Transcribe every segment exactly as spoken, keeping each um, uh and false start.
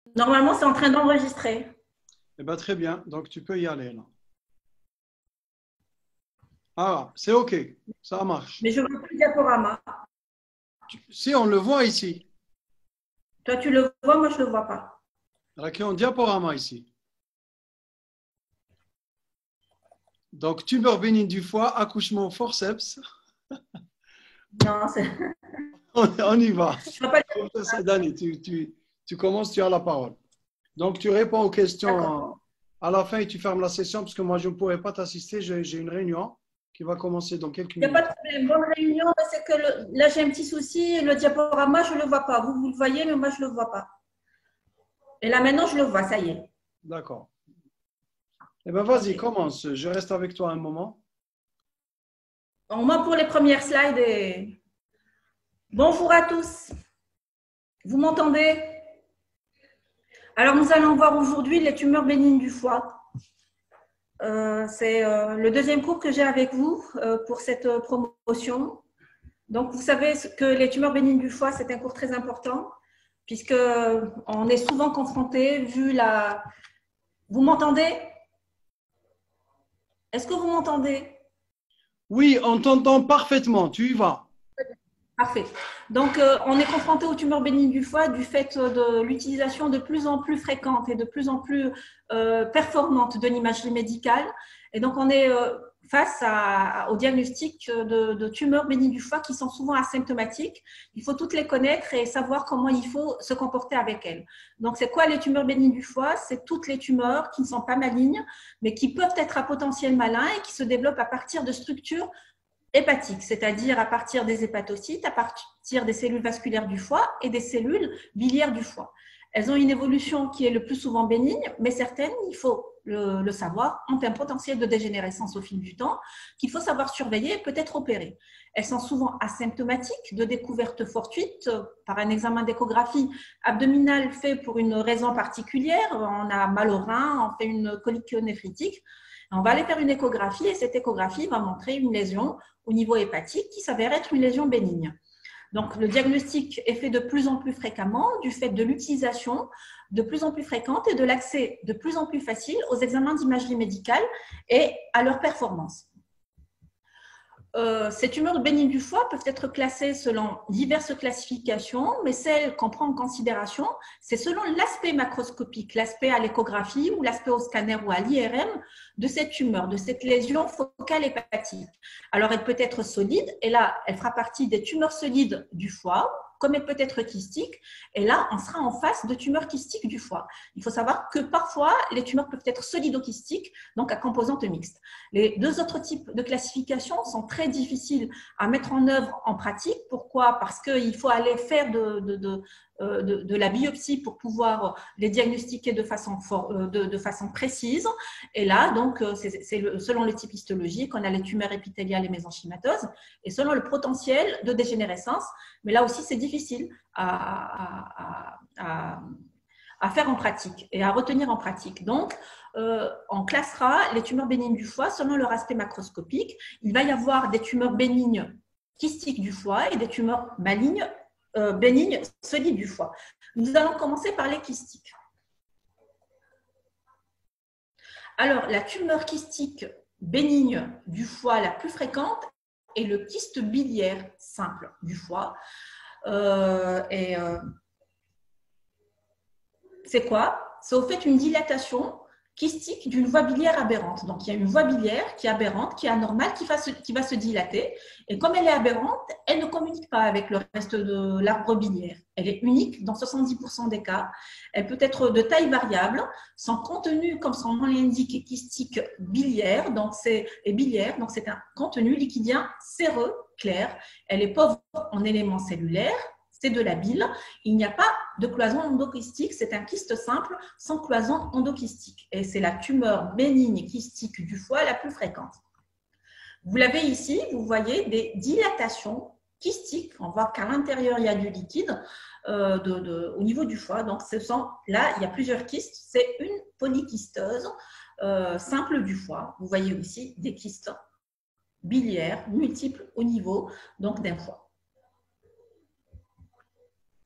Normalement, c'est en train d'enregistrer. Eh bien, très bien. Donc, tu peux y aller là. Ah, c'est OK. Ça marche. Mais je vois plus le diaporama. Tu- Si, on le voit ici. Toi, tu le vois, moi, je ne le vois pas. Raki, on diaporama ici. Donc, tumeur bénigne du foie, accouchement au forceps. Non, c'est- On, on y va. je ne vois pas. Professeur Dani, tu, tu, tu commences, tu as la parole. Donc, tu réponds aux D'accord. questions à la fin et tu fermes la session parce que moi, je ne pourrai pas t'assister. J'ai j'ai une réunion qui va commencer dans quelques Il n'y a pas de minutes. problème. Bonne réunion, mais c'est que le- là, j'ai un petit souci. Le diaporama, je ne le vois pas. Vous, vous le voyez, mais moi, je ne le vois pas. Et là, maintenant, je le vois, ça y est. D'accord. Eh bien, vas-y, OK. commence. Je reste avec toi un moment. Au moins pour les premières slides. Et... Bonjour à tous. Vous m'entendez? Alors, nous allons voir aujourd'hui les tumeurs bénignes du foie. Euh, c'est euh, le deuxième cours que j'ai avec vous euh, pour cette euh, promotion. Donc, vous savez que les tumeurs bénignes du foie, c'est un cours très important puisqu'on est souvent confronté, vu la... Vous m'entendez? Est-ce que vous m'entendez? Oui, on t'entend parfaitement. Tu y vas. Parfait. Donc, euh, on est confronté aux tumeurs bénignes du foie du fait de l'utilisation de plus en plus fréquente et de plus en plus euh, performante de l'imagerie médicale. Et donc, on est euh, face à, au diagnostic de, de tumeurs bénignes du foie qui sont souvent asymptomatiques. Il faut toutes les connaître et savoir comment il faut se comporter avec elles. Donc, c'est quoi les tumeurs bénignes du foie? C'est toutes les tumeurs qui ne sont pas malignes, mais qui peuvent être à potentiel malin et qui se développent à partir de structures hépatiques, c'est-à-dire à partir des hépatocytes, à partir des cellules vasculaires du foie et des cellules biliaires du foie. Elles ont une évolution qui est le plus souvent bénigne, mais certaines, il faut le, le savoir, ont un potentiel de dégénérescence au fil du temps qu'il faut savoir surveiller et peut-être opérer. Elles sont souvent asymptomatiques de découverte fortuite par un examen d'échographie abdominale fait pour une raison particulière. On a mal au rein, on fait une colique néphritique. On va aller faire une échographie et cette échographie va montrer une lésion au niveau hépatique qui s'avère être une lésion bénigne. Donc, le diagnostic est fait de plus en plus fréquemment du fait de l'utilisation de plus en plus fréquente et de l'accès de plus en plus facile aux examens d'imagerie médicale et à leur performance. Euh, ces tumeurs bénignes du foie peuvent être classées selon diverses classifications, mais celle qu'on prend en considération, c'est selon l'aspect macroscopique, l'aspect à l'échographie ou l'aspect au scanner ou à l'I R M de cette tumeur, de cette lésion focale hépatique. Alors, elle peut être solide, et là, elle fera partie des tumeurs solides du foie, comme elle peut être kystique, et là, on sera en face de tumeurs kystiques du foie. Il faut savoir que parfois, les tumeurs peuvent être solido-kystiques, donc à composante mixte. Les deux autres types de classification sont très difficiles à mettre en œuvre en pratique. Pourquoi? Parce qu'il faut aller faire de, de, de, de, de la biopsie pour pouvoir les diagnostiquer de façon, for, de, de façon précise. Et là, donc, c'est, c'est le, selon le type histologique, on a les tumeurs épithéliales et mésenchymateuses, et selon le potentiel de dégénérescence. Mais là aussi, c'est difficile à, à, à, à faire en pratique et à retenir en pratique. Donc, euh, on classera les tumeurs bénignes du foie selon leur aspect macroscopique. Il va y avoir des tumeurs bénignes kystiques du foie et des tumeurs malignes, euh, bénignes solides du foie. Nous allons commencer par les kystiques. Alors, la tumeur kystique bénigne du foie la plus fréquente est le kyste biliaire simple du foie. Euh, et euh, c'est quoi? C'est au fait une dilatation kystique d'une voie biliaire aberrante. Donc, il y a une voie biliaire qui est aberrante, qui est anormale, qui va se, qui va se dilater. Et comme elle est aberrante, elle ne communique pas avec le reste de l'arbre biliaire. Elle est unique dans soixante-dix pour cent des cas. Elle peut être de taille variable. Son contenu, comme son nom l'indique, est kystique biliaire, donc c'est, et biliaire, donc c'est un contenu liquidien séreux, clair. Elle est pauvre en éléments cellulaires. C'est de la bile. Il n'y a pas de cloison endokystique, c'est un kyste simple sans cloison endokystique. Et c'est la tumeur bénigne kystique du foie la plus fréquente. Vous l'avez ici, vous voyez des dilatations kystiques. On voit qu'à l'intérieur, il y a du liquide euh, de, de, au niveau du foie. Donc, ce sont, là, il y a plusieurs kystes. C'est une polykysteuse euh, simple du foie. Vous voyez aussi des kystes biliaires multiples au niveau donc d'un foie.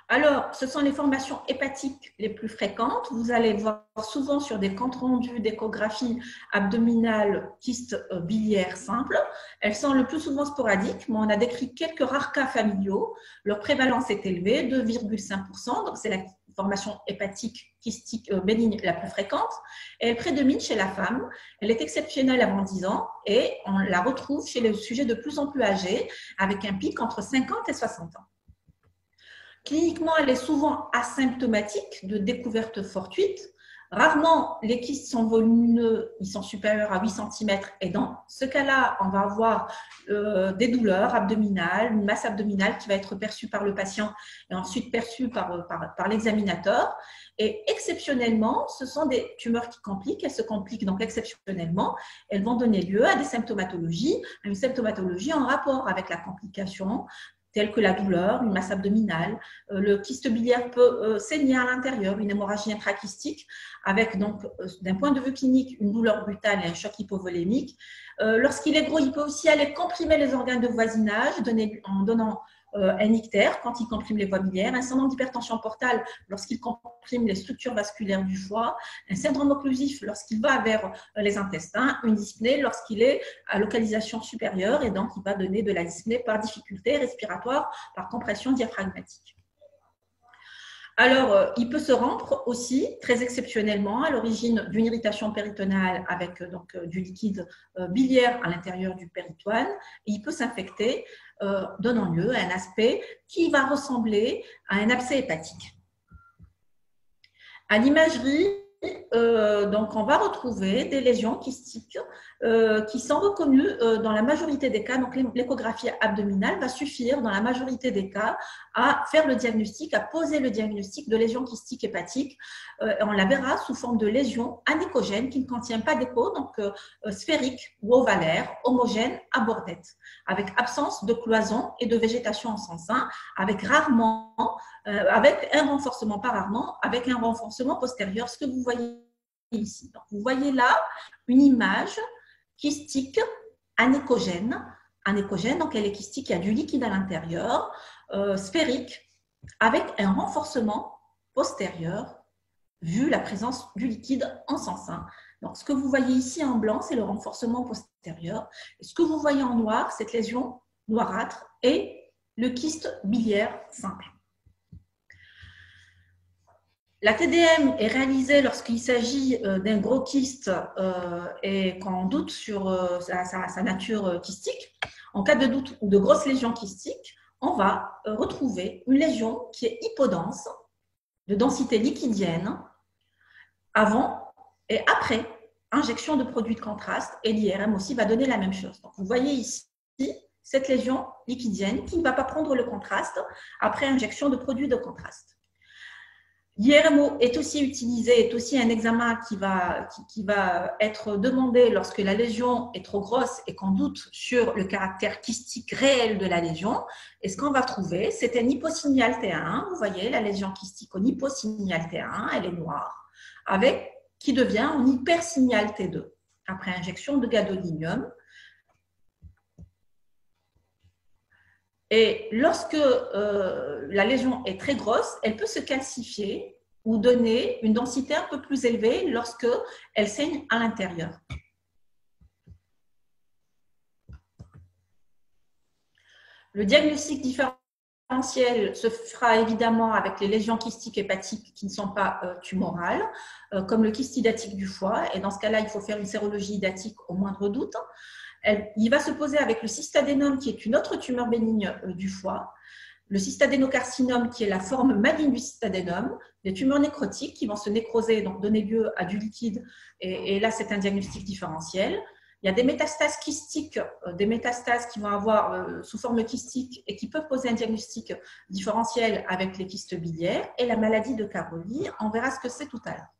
Alors, ce sont les formations hépatiques les plus fréquentes. Vous allez voir souvent sur des comptes rendus d'échographie abdominale kyste biliaire simple. Elles sont le plus souvent sporadiques, mais on a décrit quelques rares cas familiaux. Leur prévalence est élevée, deux virgule cinq pour cent, donc c'est la formation hépatique kystique euh, bénigne la plus fréquente. Et elle prédomine chez la femme. Elle est exceptionnelle avant dix ans et on la retrouve chez les sujets de plus en plus âgés, avec un pic entre cinquante et soixante ans. Cliniquement, elle est souvent asymptomatique de découverte fortuite. Rarement, les kystes sont volumineux, ils sont supérieurs à huit centimètres et dans ce cas-là, on va avoir euh, des douleurs abdominales, une masse abdominale qui va être perçue par le patient et ensuite perçue par, par, par l'examinateur. Et exceptionnellement, ce sont des tumeurs qui compliquent, elles se compliquent donc exceptionnellement, elles vont donner lieu à des symptomatologies, à une symptomatologie en rapport avec la complication, telles que la douleur, une masse abdominale. Euh, le kyste biliaire peut euh, saigner à l'intérieur, une hémorragie intrachystique, avec donc, euh, d'un point de vue clinique, une douleur brutale et un choc hypovolémique. Euh, Lorsqu'il est gros, il peut aussi aller comprimer les organes de voisinage donner, en donnant euh, un ictère quand il comprime les voies biliaires, un syndrome d'hypertension portale lorsqu'il comprime les structures vasculaires du foie, un syndrome occlusif lorsqu'il va vers les intestins, une dyspnée lorsqu'il est à localisation supérieure et donc il va donner de la dyspnée par difficulté respiratoire, par compression diaphragmatique. Alors, euh, il peut se rompre aussi, très exceptionnellement, à l'origine d'une irritation péritonale avec euh, donc, euh, du liquide euh, biliaire à l'intérieur du péritoine. Et il peut s'infecter, euh, donnant lieu à un aspect qui va ressembler à un abcès hépatique. À l'imagerie, euh, donc on va retrouver des lésions kystiques euh, qui sont reconnues euh, dans la majorité des cas. Donc l'échographie abdominale va suffire dans la majorité des cas à faire le diagnostic, à poser le diagnostic de lésion kystique hépatique. Euh, on la verra sous forme de lésion anéchogène qui ne contient pas d'écho, donc euh, sphérique ou ovalaire, homogène à bordette, avec absence de cloison et de végétation en son sein, avec rarement Euh, avec un renforcement, pas rarement, avec un renforcement postérieur, ce que vous voyez ici. Donc, vous voyez là une image kystique anéchogène, anéchogène, donc elle est kystique, il y a du liquide à l'intérieur, euh, sphérique, avec un renforcement postérieur, vu la présence du liquide en son sein. Donc, ce que vous voyez ici en blanc, c'est le renforcement postérieur. Et ce que vous voyez en noir, cette lésion noirâtre est le kyste biliaire simple. La T D M est réalisée lorsqu'il s'agit d'un gros kyste euh, et qu'on doute sur euh, sa, sa, sa nature kystique. En cas de doute ou de grosse lésion kystique, on va euh, retrouver une lésion qui est hypodense, de densité liquidienne, avant et après injection de produits de contraste. Et l'I R M aussi va donner la même chose. Donc, vous voyez ici cette lésion liquidienne qui ne va pas prendre le contraste après injection de produits de contraste. L'I R M O est aussi utilisé, est aussi un examen qui va, qui, qui va être demandé lorsque la lésion est trop grosse et qu'on doute sur le caractère kystique réel de la lésion. Et ce qu'on va trouver, c'est un hyposignal T un. Vous voyez la lésion kystique en hyposignal T un, elle est noire, avec, qui devient en hypersignal T deux après injection de gadolinium. Et lorsque euh, la lésion est très grosse, elle peut se calcifier ou donner une densité un peu plus élevée lorsque elle saigne à l'intérieur. Le diagnostic différentiel se fera évidemment avec les lésions kystiques hépatiques qui ne sont pas euh, tumorales, euh, comme le kyste hydatique du foie. Et dans ce cas-là, il faut faire une sérologie hydatique au moindre doute. Elle, il va se poser avec le cystadénome, qui est une autre tumeur bénigne euh, du foie, le cystadénocarcinome, qui est la forme maligne du cystadénome, des tumeurs nécrotiques qui vont se nécroser, donc donner lieu à du liquide, et, et là, c'est un diagnostic différentiel. Il y a des métastases kystiques, euh, des métastases qui vont avoir euh, sous forme kystique et qui peuvent poser un diagnostic différentiel avec les kystes biliaires, et la maladie de Caroli, on verra ce que c'est tout à l'heure.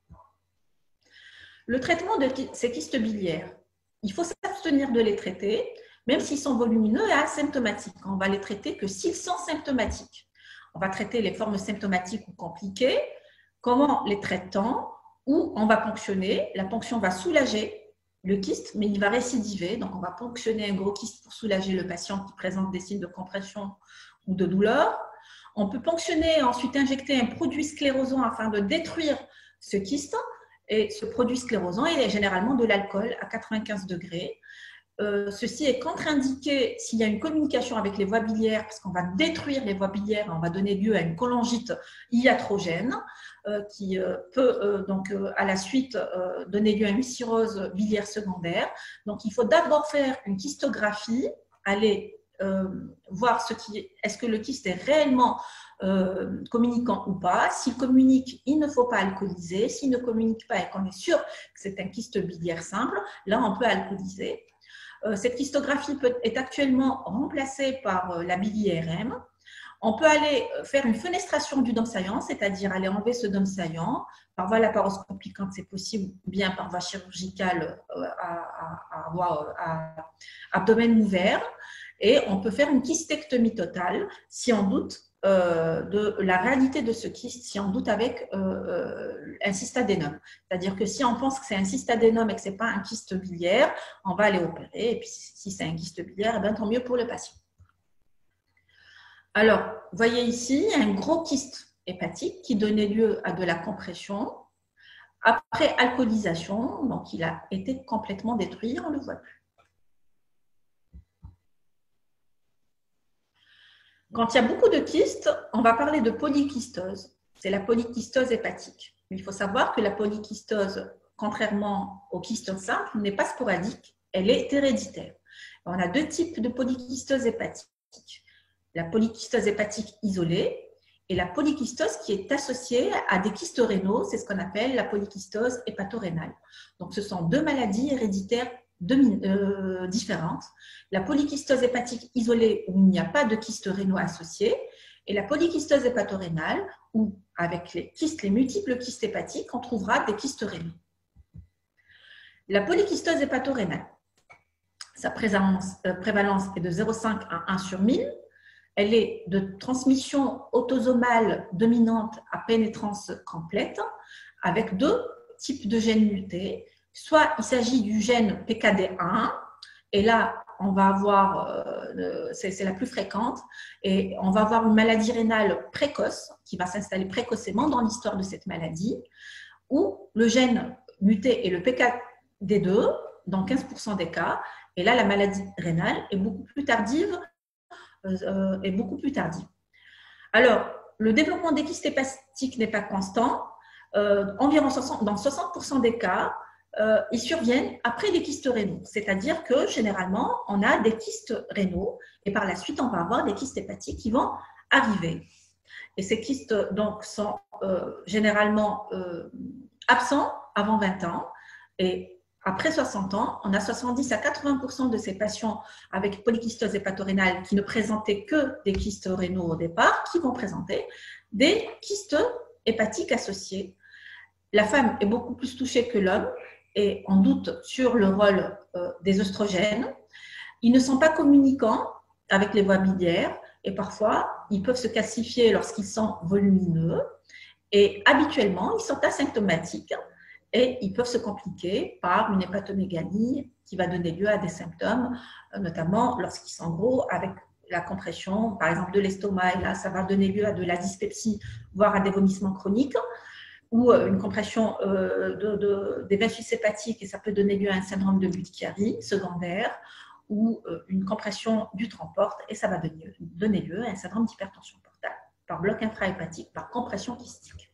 Le traitement de ces kystes biliaires, il faut s'abstenir de les traiter, même s'ils sont volumineux et asymptomatiques. On va les traiter que s'ils sont symptomatiques. On va traiter les formes symptomatiques ou compliquées. Comment les traite-t-on? Ou on va ponctionner. La ponction va soulager le kyste, mais il va récidiver. Donc, on va ponctionner un gros kyste pour soulager le patient qui présente des signes de compression ou de douleur. On peut ponctionner, ensuite injecter un produit sclérosant afin de détruire ce kyste. Et ce produit sclérosant, il est généralement de l'alcool à quatre-vingt-quinze degrés. Euh, ceci est contre-indiqué s'il y a une communication avec les voies biliaires, parce qu'on va détruire les voies biliaires, on va donner lieu à une cholangite iatrogène euh, qui euh, peut euh, donc euh, à la suite euh, donner lieu à une cirrhose biliaire secondaire. Donc il faut d'abord faire une kystographie, aller euh, voir ce qui est-ce que le kyste est réellement euh, communicant ou pas. S'il communique, il ne faut pas alcooliser. S'il ne communique pas et qu'on est sûr que c'est un kyste biliaire simple, là on peut alcooliser. Cette kystographie peut, est actuellement remplacée par la B I R M. On peut aller faire une fenestration du dôme saillant, c'est-à-dire aller enlever ce dôme saillant par voie laparoscopique quand c'est possible, ou bien par voie chirurgicale à, à, à voie à abdomen ouvert. Et on peut faire une kystectomie totale si on doute euh, de la réalité de ce kyste, si on doute avec euh, un cystadénome. C'est-à-dire que si on pense que c'est un cystadénome et que ce n'est pas un kyste biliaire, on va aller opérer. Et puis si c'est un kyste biliaire, eh bien, tant mieux pour le patient. Alors, vous voyez ici un gros kyste hépatique qui donnait lieu à de la compression. Après alcoolisation, donc il a été complètement détruit, on ne le voit plus. Quand il y a beaucoup de kystes, on va parler de polykystose. C'est la polykystose hépatique. Mais il faut savoir que la polykystose, contrairement au kyste simple, n'est pas sporadique, elle est héréditaire. On a deux types de polykystose hépatique. La polykystose hépatique isolée et la polykystose qui est associée à des kystes rénaux, c'est ce qu'on appelle la polykystose hépatorénale. Donc ce sont deux maladies héréditaires De, euh, différentes. La polykystose hépatique isolée où il n'y a pas de kystes rénaux associés et la polykystose hépatorénale où avec les kystes, les multiples kystes hépatiques, on trouvera des kystes rénaux. La polykystose hépatorénale, sa prévalence, euh, prévalence est de zéro virgule cinq à un sur mille. Elle est de transmission autosomale dominante à pénétrance complète avec deux types de gènes mutés. Soit il s'agit du gène P K D un, et là, on va avoir, euh, c'est la plus fréquente, et on va avoir une maladie rénale précoce qui va s'installer précocement dans l'histoire de cette maladie, où le gène muté est le P K D deux, dans quinze pour cent des cas, et là, la maladie rénale est beaucoup plus tardive, euh, est beaucoup plus tardive. Alors, le développement des kystes hépatiques n'est pas constant, euh, environ soixante, dans soixante pour cent des cas, Euh, ils surviennent après les kystes rénaux. C'est-à-dire que généralement, on a des kystes rénaux et par la suite, on va avoir des kystes hépatiques qui vont arriver. Et ces kystes donc, sont euh, généralement euh, absents avant vingt ans et après soixante ans, on a soixante-dix à quatre-vingts pour cent de ces patients avec polykystose hépatorénale qui ne présentaient que des kystes rénaux au départ, qui vont présenter des kystes hépatiques associés. La femme est beaucoup plus touchée que l'homme et on doute sur le rôle euh, des œstrogènes. Ils ne sont pas communicants avec les voies biliaires et parfois, ils peuvent se calcifier lorsqu'ils sont volumineux et habituellement, ils sont asymptomatiques et ils peuvent se compliquer par une hépatomégalie qui va donner lieu à des symptômes, notamment lorsqu'ils sont gros avec la compression, par exemple de l'estomac, et là, ça va donner lieu à de la dyspepsie, voire à des vomissements chroniques, ou une compression euh, de, de, des vaisseaux hépatiques et ça peut donner lieu à un syndrome de Budd-Chiari secondaire ou euh, une compression du transport et ça va donner, donner lieu à un syndrome d'hypertension portale par bloc infrahépatique, par compression kystique.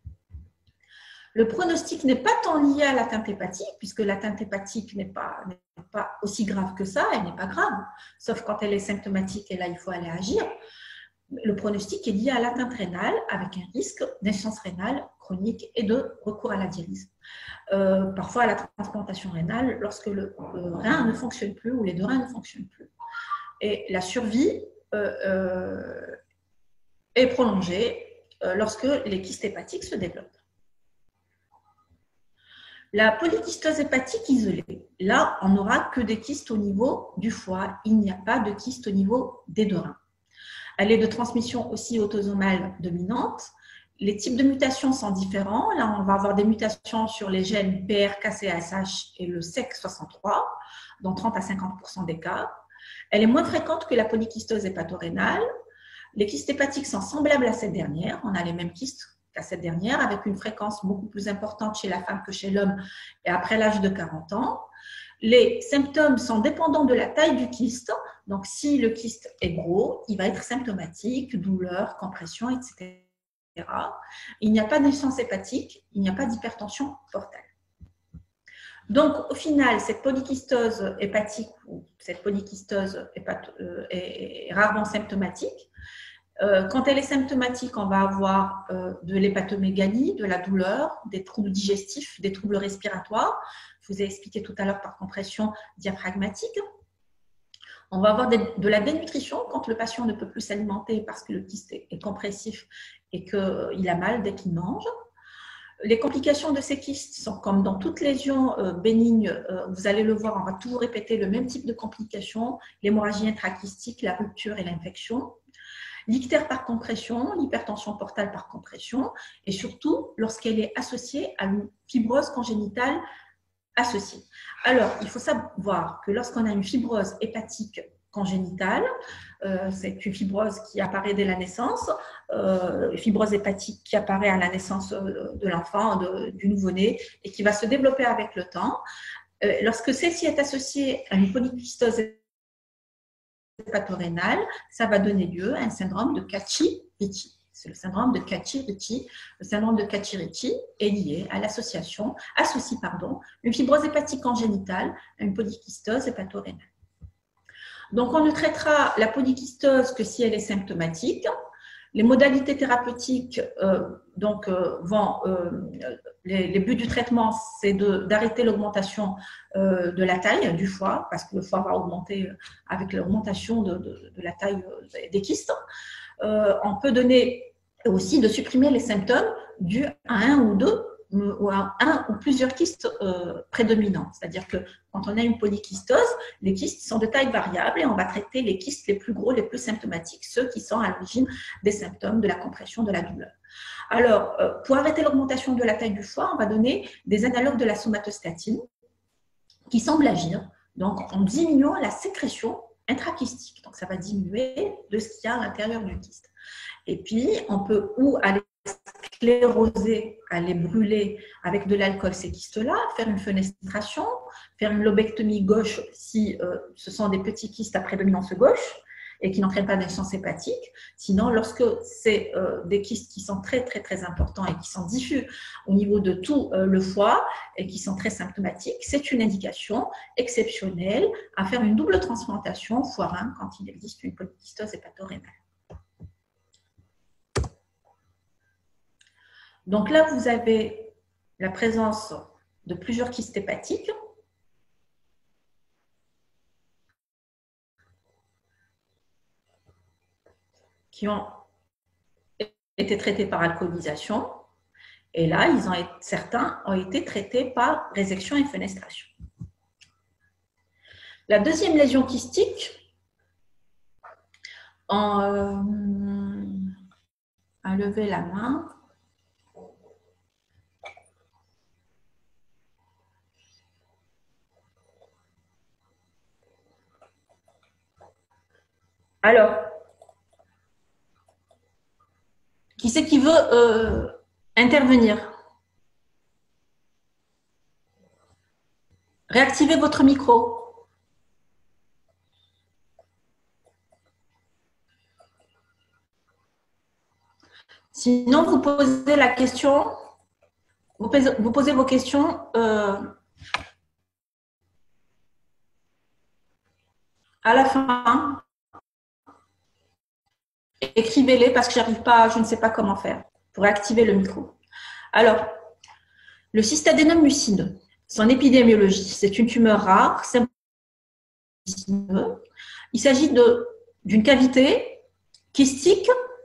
Le pronostic n'est pas tant lié à l'atteinte hépatique puisque l'atteinte hépatique n'est pas, n'est pas aussi grave que ça, elle n'est pas grave, sauf quand elle est symptomatique et là il faut aller agir. Le pronostic est lié à l'atteinte rénale avec un risque d'insuffisance rénale chronique et de recours à la dialyse. Euh, parfois à la transplantation rénale lorsque le, le rein ne fonctionne plus ou les deux reins ne fonctionnent plus. Et la survie euh, euh, est prolongée euh, lorsque les kystes hépatiques se développent. La polykystose hépatique isolée, là on n'aura que des kystes au niveau du foie, il n'y a pas de kystes au niveau des deux reins. Elle est de transmission aussi autosomale dominante. Les types de mutations sont différents. Là, on va avoir des mutations sur les gènes P R K C A S H et le S E C soixante-trois, dans trente à cinquante pour cent des cas. Elle est moins fréquente que la polykystose hépatorénale. Les kystes hépatiques sont semblables à cette dernière. On a les mêmes kystes qu'à cette dernière, avec une fréquence beaucoup plus importante chez la femme que chez l'homme et après l'âge de quarante ans. Les symptômes sont dépendants de la taille du kyste. Donc, si le kyste est gros, il va être symptomatique, douleur, compression, et cetera. Il n'y a pas de naissance hépatique, il n'y a pas d'hypertension portale. Donc, au final, cette polykystose hépatique ou cette polykystose est rarement symptomatique. Quand elle est symptomatique, on va avoir de l'hépatomégalie, de la douleur, des troubles digestifs, des troubles respiratoires. Je vous ai expliqué tout à l'heure par compression diaphragmatique. On va avoir de la dénutrition quand le patient ne peut plus s'alimenter parce que le kyste est compressif et qu'il a mal dès qu'il mange. Les complications de ces kystes sont comme dans toute lésion bénigne, vous allez le voir, on va toujours répéter le même type de complications, l'hémorragie intrakystique, la rupture et l'infection. L'ictère par compression, l'hypertension portale par compression, et surtout lorsqu'elle est associée à une fibrose congénitale associée. Alors, il faut savoir que lorsqu'on a une fibrose hépatique congénitale, euh, c'est une fibrose qui apparaît dès la naissance, euh, fibrose hépatique qui apparaît à la naissance de l'enfant, du nouveau-né, et qui va se développer avec le temps. Euh, lorsque celle-ci est associée à une polykystose hépatorénale, ça va donner lieu à un syndrome de Cacchi-Ricci. C'est le syndrome de Cacchi-Ricci. Le syndrome de Cacchi-Ricci est lié à l'association, associe pardon, une fibrose hépatique congénitale à une polykystose hépatorénale. Donc, on ne traitera la polykystose que si elle est symptomatique. Les modalités thérapeutiques euh, donc, euh, vont, euh, les, les buts du traitement, c'est d'arrêter l'augmentation euh, de la taille du foie, parce que le foie va augmenter avec l'augmentation de, de, de la taille des kystes. Euh, on peut donner aussi de supprimer les symptômes dus à un ou deux ou à un ou plusieurs kystes euh, prédominants. C'est-à-dire que quand on a une polykystose, les kystes sont de taille variable et on va traiter les kystes les plus gros, les plus symptomatiques, ceux qui sont à l'origine des symptômes de la compression, de la douleur. Alors, euh, pour arrêter l'augmentation de la taille du foie, on va donner des analogues de la somatostatine qui semblent agir donc, en diminuant la sécrétion intrakystique. Donc, ça va diminuer de ce qu'il y a à l'intérieur du kyste. Et puis, on peut ou aller scléroser, aller brûler avec de l'alcool ces kystes-là, faire une fenestration, faire une lobectomie gauche si euh, ce sont des petits kystes à prédominance gauche et qui n'entraînent pas d'insuffisance hépatique. Sinon, lorsque c'est euh, des kystes qui sont très, très, très importants et qui sont diffus au niveau de tout euh, le foie et qui sont très symptomatiques, c'est une indication exceptionnelle à faire une double transplantation foie-rein quand il existe une polykystose hépatorénale. Donc là, vous avez la présence de plusieurs kystes hépatiques. Qui ont été traités par alcoolisation. Et là, ils ont été, certains ont été traités par résection et fenestration. La deuxième lésion kystique, en, euh, à lever la main. Alors, qui c'est qui veut euh, intervenir? Réactivez votre micro. Sinon, vous posez la question, vous posez, vous posez vos questions euh, à la fin. Écrivez-les parce que j'arrive pas, je ne sais pas comment faire pour activer le micro. Alors, le cystadénome mucineux, son épidémiologie, c'est une tumeur rare, il s'agit d'une cavité kystique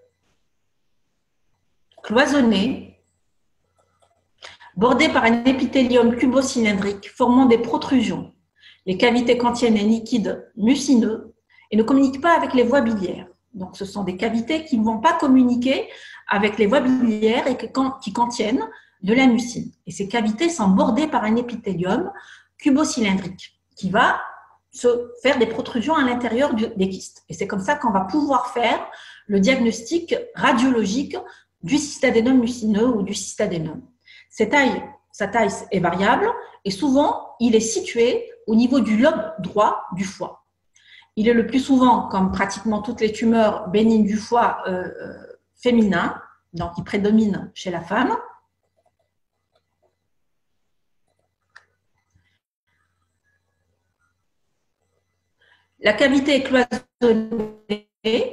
cloisonnée, bordée par un épithélium cubocylindrique formant des protrusions. Les cavités contiennent un liquide mucineux et ne communiquent pas avec les voies biliaires. Donc, ce sont des cavités qui ne vont pas communiquer avec les voies biliaires et qui contiennent de la mucine. Et ces cavités sont bordées par un épithélium cubocylindrique qui va se faire des protrusions à l'intérieur des kystes. Et c'est comme ça qu'on va pouvoir faire le diagnostic radiologique du cystadénome mucineux ou du cystadénome. Sa taille, sa taille est variable et souvent, il est situé au niveau du lobe droit du foie. Il est le plus souvent, comme pratiquement toutes les tumeurs bénignes du foie euh, féminin, donc il prédomine chez la femme. La cavité est cloisonnée,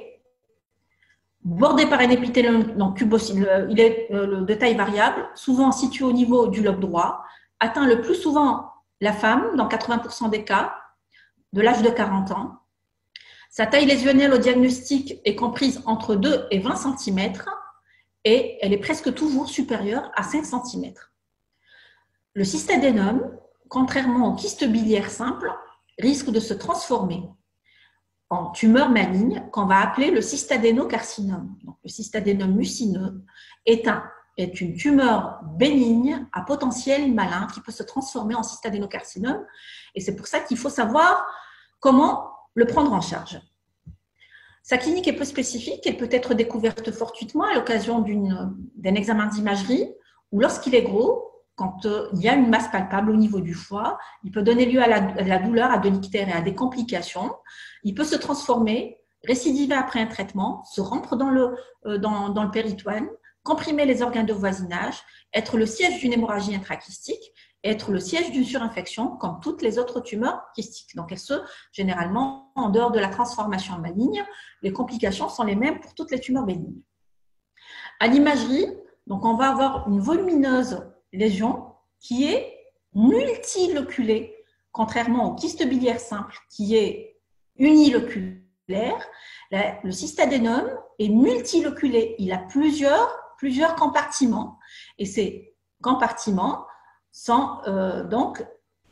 bordée par un épithélium donc cubocytaire, il est de taille variable, souvent situé au niveau du lobe droit, atteint le plus souvent la femme, dans quatre-vingts pour cent des cas, de l'âge de quarante ans. Sa taille lésionnelle au diagnostic est comprise entre deux et vingt centimètres et elle est presque toujours supérieure à cinq centimètres. Le cystadénome, contrairement au kyste biliaire simple, risque de se transformer en tumeur maligne qu'on va appeler le cystadénocarcinome. Donc, le cystadénome mucineux est, un, est une tumeur bénigne à potentiel malin qui peut se transformer en cystadénocarcinome. Et c'est pour ça qu'il faut savoir comment le prendre en charge. Sa clinique est peu spécifique, elle peut être découverte fortuitement à l'occasion d'un examen d'imagerie ou lorsqu'il est gros, quand il y a une masse palpable au niveau du foie, il peut donner lieu à la, à la douleur, à de l'ictère et à des complications. Il peut se transformer, récidiver après un traitement, se rompre dans le, dans, dans le péritoine, comprimer les organes de voisinage, être le siège d'une hémorragie intrachystique, être le siège d'une surinfection comme toutes les autres tumeurs kystiques. Donc, elles se, généralement, en dehors de la transformation maligne, les complications sont les mêmes pour toutes les tumeurs bénignes. À l'imagerie, donc on va avoir une volumineuse lésion qui est multiloculée, contrairement au kyste biliaire simple qui est uniloculaire. Le cystadénome est multiloculé, il a plusieurs, plusieurs compartiments et ces compartiments sont euh, donc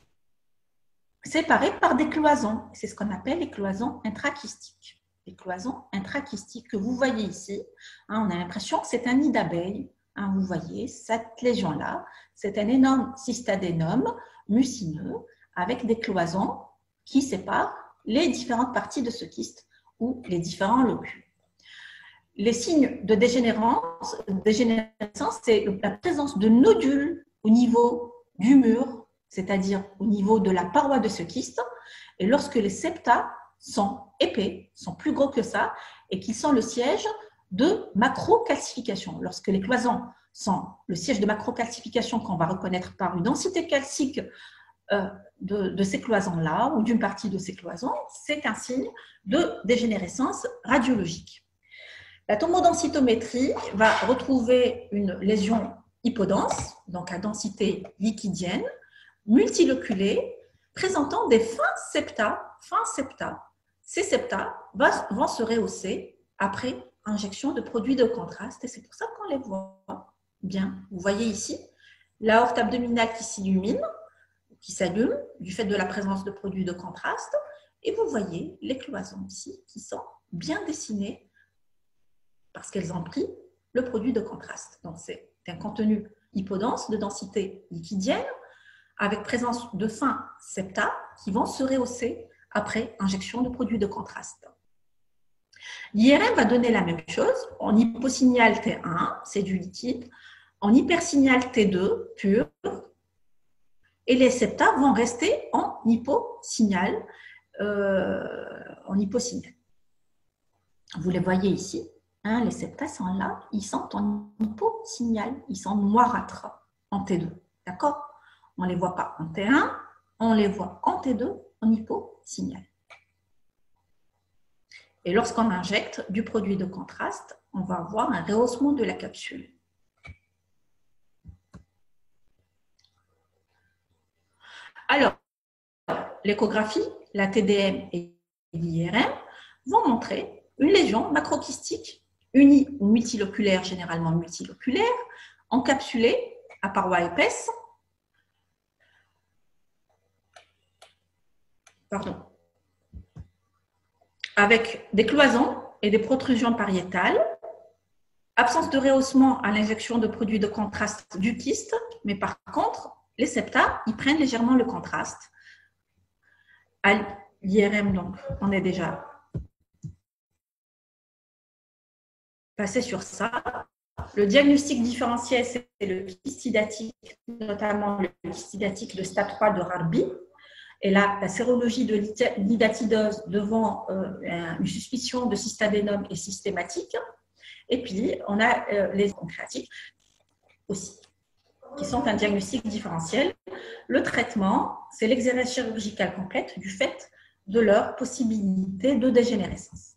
séparés par des cloisons. C'est ce qu'on appelle les cloisons intrakystiques. Les cloisons intrakystiques que vous voyez ici, hein, on a l'impression que c'est un nid d'abeille. Hein, vous voyez, cette lésion-là, c'est un énorme cystadénome mucineux avec des cloisons qui séparent les différentes parties de ce kyste ou les différents locus. Les signes de dégénérescence, dégénérescence, c'est la présence de nodules au niveau du mur, c'est-à-dire au niveau de la paroi de ce kyste, et lorsque les septa sont épais, sont plus gros que ça, et qu'ils sont le siège de macrocalcification. Lorsque les cloisons sont le siège de macrocalcification qu'on va reconnaître par une densité calcique euh, de, de ces cloisons-là, ou d'une partie de ces cloisons, c'est un signe de dégénérescence radiologique. La tomodensitométrie va retrouver une lésion hypodense, donc à densité liquidienne, multiloculée, présentant des fins septa, fins septa. Ces septa vont se rehausser après injection de produits de contraste et c'est pour ça qu'on les voit bien. Vous voyez ici l'aorte abdominale qui s'illumine, qui s'allume du fait de la présence de produits de contraste et vous voyez les cloisons ici qui sont bien dessinées parce qu'elles ont pris le produit de contraste. Donc, c'est un contenu hypodense de densité liquidienne avec présence de fins septa qui vont se rehausser après injection de produits de contraste. L'I R M va donner la même chose en hyposignal T un, c'est du liquide, en hypersignal T deux, pur, et les septa vont rester en hyposignal, euh, en hyposignal. Vous les voyez ici. Hein, les septa sont là, ils sont en hyposignal, ils sont noirâtres en T deux. D'accord? On ne les voit pas en T un, on les voit en T deux, en hyposignal. Et lorsqu'on injecte du produit de contraste, on va avoir un rehaussement de la capsule. Alors, l'échographie, la T D M et l'I R M vont montrer une lésion macrokystique uni ou multiloculaire, généralement multiloculaire, encapsulée à parois épaisses, pardon, avec des cloisons et des protrusions pariétales, absence de rehaussement à l'injection de produits de contraste du kyste, mais par contre, les septa, ils prennent légèrement le contraste. À l'I R M, donc, on est déjà passer sur ça. Le diagnostic différentiel, c'est le kystidatique, notamment le kystidatique de stade trois de Rarby. Et là, la sérologie de l'idatidose devant euh, une suspicion de cystadénome est systématique. Et puis, on a euh, les pancréatiques aussi, qui sont un diagnostic différentiel. Le traitement, c'est l'exérèse chirurgicale complète du fait de leur possibilité de dégénérescence.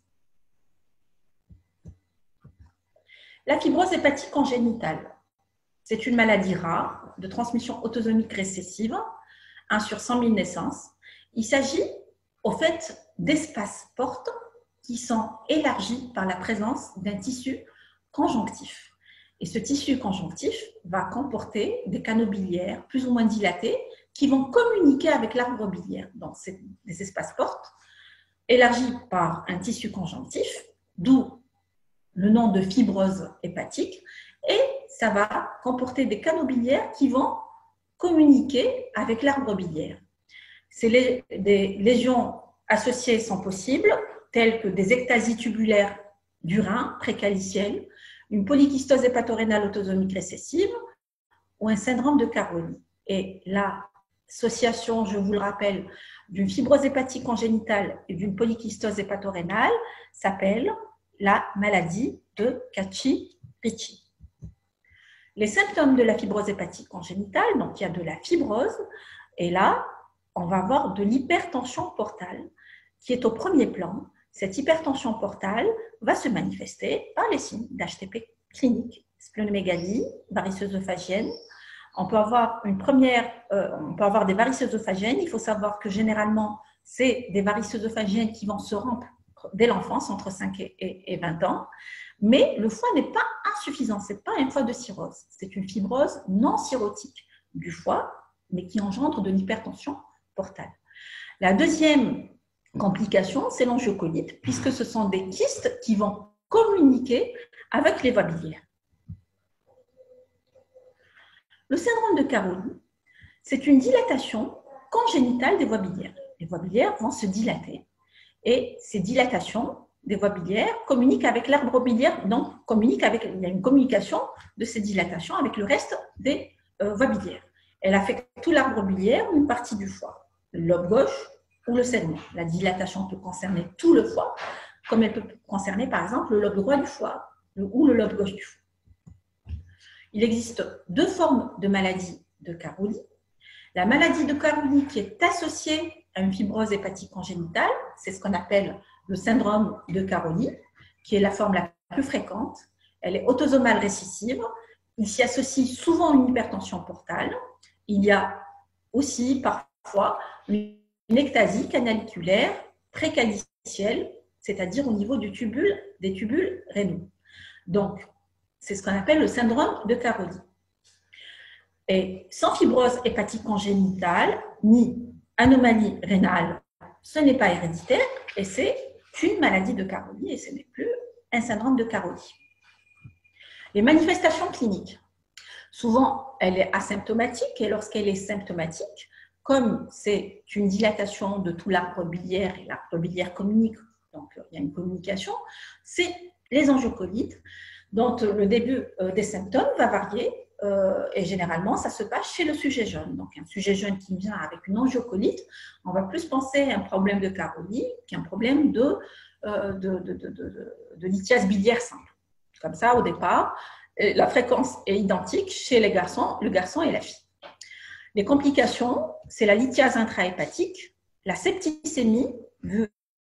La fibrose hépatique congénitale, c'est une maladie rare de transmission autosomique récessive, un sur cent mille naissances. Il s'agit au fait d'espaces portes qui sont élargis par la présence d'un tissu conjonctif. Et ce tissu conjonctif va comporter des canaux biliaires plus ou moins dilatés qui vont communiquer avec l'arbre biliaire. Donc, c'est des espaces portes élargis par un tissu conjonctif, d'où le nom de fibrose hépatique, et ça va comporter des canaux biliaires qui vont communiquer avec l'arbre biliaire. Ces des lésions associées sont possibles, telles que des ectasies tubulaires du rein précaliciel, une polykystose hépatorénale autosomique récessive ou un syndrome de Caroli. Et l'association, je vous le rappelle, d'une fibrose hépatique congénitale et d'une polykystose hépatorénale s'appelle la maladie de Cacchi-Ricci. Les symptômes de la fibrose hépatique congénitale, donc il y a de la fibrose, et là, on va avoir de l'hypertension portale qui est au premier plan. Cette hypertension portale va se manifester par les signes d'H T P clinique, splénomégalie, varices œsophagienne. On peut avoir une première, euh, on peut avoir des varices œsophagiennes. Il faut savoir que généralement, c'est des varices œsophagiennes qui vont se rompre dès l'enfance, entre cinq et vingt ans. Mais le foie n'est pas insuffisant, ce n'est pas un foie de cirrhose. C'est une fibrose non cirrhotique du foie, mais qui engendre de l'hypertension portale. La deuxième complication, c'est l'angiocolite, puisque ce sont des kystes qui vont communiquer avec les voies biliaires. Le syndrome de Caroli, c'est une dilatation congénitale des voies biliaires. Les voies biliaires vont se dilater. Et ces dilatations des voies biliaires communiquent avec l'arbre biliaire, donc communiquent avec, il y a une communication de ces dilatations avec le reste des euh, voies biliaires. Elle affecte tout l'arbre biliaire ou une partie du foie, le lobe gauche ou le segment. La dilatation peut concerner tout le foie, comme elle peut concerner par exemple le lobe droit du foie ou le lobe gauche du foie. Il existe deux formes de maladie de Caroli. La maladie de Caroli qui est associée à une fibrose hépatique congénitale, c'est ce qu'on appelle le syndrome de Caroli, qui est la forme la plus fréquente. Elle est autosomale récessive. Il s'y associe souvent une hypertension portale. Il y a aussi parfois une ectasie canaliculaire précalicielle, c'est-à-dire au niveau du tubule, des tubules rénaux. Donc, c'est ce qu'on appelle le syndrome de Caroli. Et sans fibrose hépatique congénitale, ni anomalie rénale, ce n'est pas héréditaire et c'est une maladie de Caroli et ce n'est plus un syndrome de Caroli. Les manifestations cliniques. Souvent, elle est asymptomatique et lorsqu'elle est symptomatique, comme c'est une dilatation de tout l'arbre biliaire et l'arbre biliaire communique, donc il y a une communication, c'est les angiocolites dont le début des symptômes va varier euh, et généralement ça se passe chez le sujet jeune. Donc un sujet jeune qui vient avec une angiocolite, on va plus penser à un problème de Caroli qu'un problème de, euh, de, de, de, de, de lithiase biliaire simple. Comme ça au départ, la fréquence est identique chez les garçons, le garçon et la fille. Les complications, c'est la lithiase intrahépatique, la septicémie, vue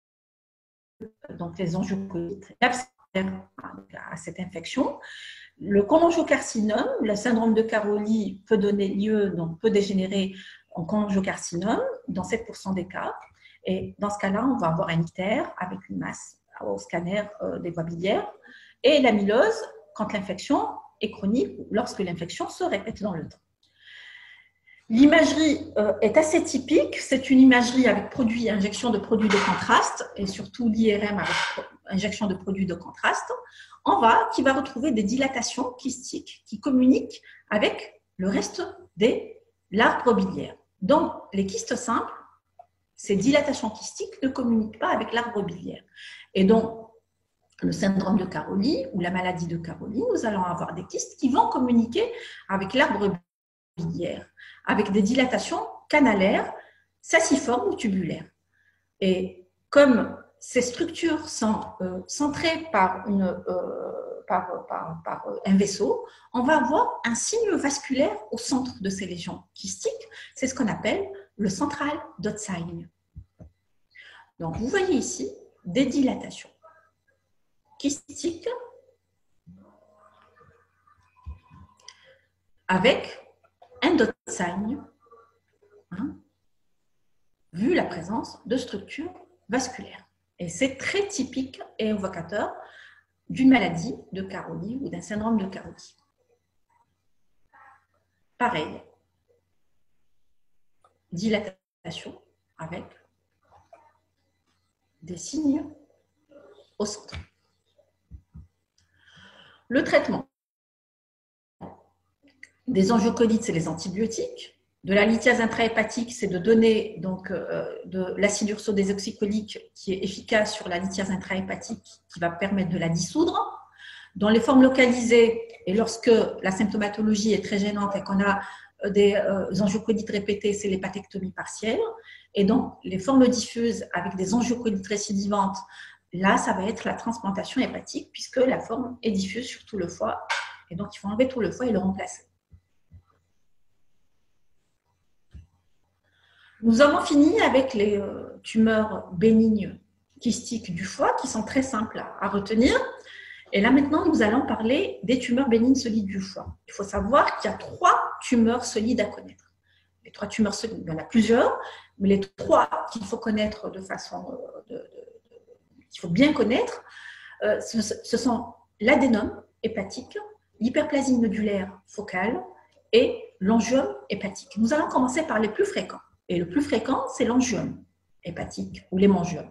donc les angiocolites, l'abcès à cette infection. Le cholangiocarcinome, le syndrome de Caroli peut donner lieu, donc peut dégénérer en cholangiocarcinome dans sept pour cent des cas. Et dans ce cas-là, on va avoir un ictère avec une masse au scanner des voies biliaires et l'amylose quand l'infection est chronique ou lorsque l'infection se répète dans le temps. L'imagerie est assez typique. C'est une imagerie avec produit, injection de produits de contraste et surtout l'I R M avec injection de produits de contraste. On va, qui va retrouver des dilatations kystiques qui communiquent avec le reste de l'arbre biliaire. Dans les kystes simples, ces dilatations kystiques ne communiquent pas avec l'arbre biliaire. Et donc, le syndrome de Caroli ou la maladie de Caroli, nous allons avoir des kystes qui vont communiquer avec l'arbre biliaire, avec des dilatations canalaires, saciformes ou tubulaires. Et comme ces structures sont euh, centrées par, une, euh, par, par, par un vaisseau, on va avoir un signe vasculaire au centre de ces lésions kystiques. C'est ce qu'on appelle le central dot sign. Donc, vous voyez ici des dilatations kystiques avec un dot sign, hein, vu la présence de structures vasculaires. Et c'est très typique et évocateur d'une maladie de Caroli ou d'un syndrome de Caroli. Pareil, dilatation avec des signes au centre. Le traitement des angiocolites, c'est les antibiotiques. De la lithiase intrahépatique, c'est de donner donc, euh, de l'acide urso-désoxycholique qui est efficace sur la lithiase intrahépatique, qui va permettre de la dissoudre. Dans les formes localisées, et lorsque la symptomatologie est très gênante et qu'on a des euh, angiocolites répétées, c'est l'hépatectomie partielle. Et donc, les formes diffuses avec des angiocolites récidivantes, là, ça va être la transplantation hépatique, puisque la forme est diffuse sur tout le foie. Et donc, il faut enlever tout le foie et le remplacer. Nous avons fini avec les euh, tumeurs bénignes kystiques du foie, qui sont très simples à, à retenir. Et là, maintenant, nous allons parler des tumeurs bénignes solides du foie. Il faut savoir qu'il y a trois tumeurs solides à connaître. Les trois tumeurs solides, il y en a plusieurs, mais les trois qu'il faut connaître de façon, de, de, de, qu'il faut bien connaître, euh, ce, ce sont l'adénome hépatique, l'hyperplasie nodulaire focale et l'angiome hépatique. Nous allons commencer par les plus fréquents. Et le plus fréquent, c'est l'angiome hépatique ou l'hémangiome.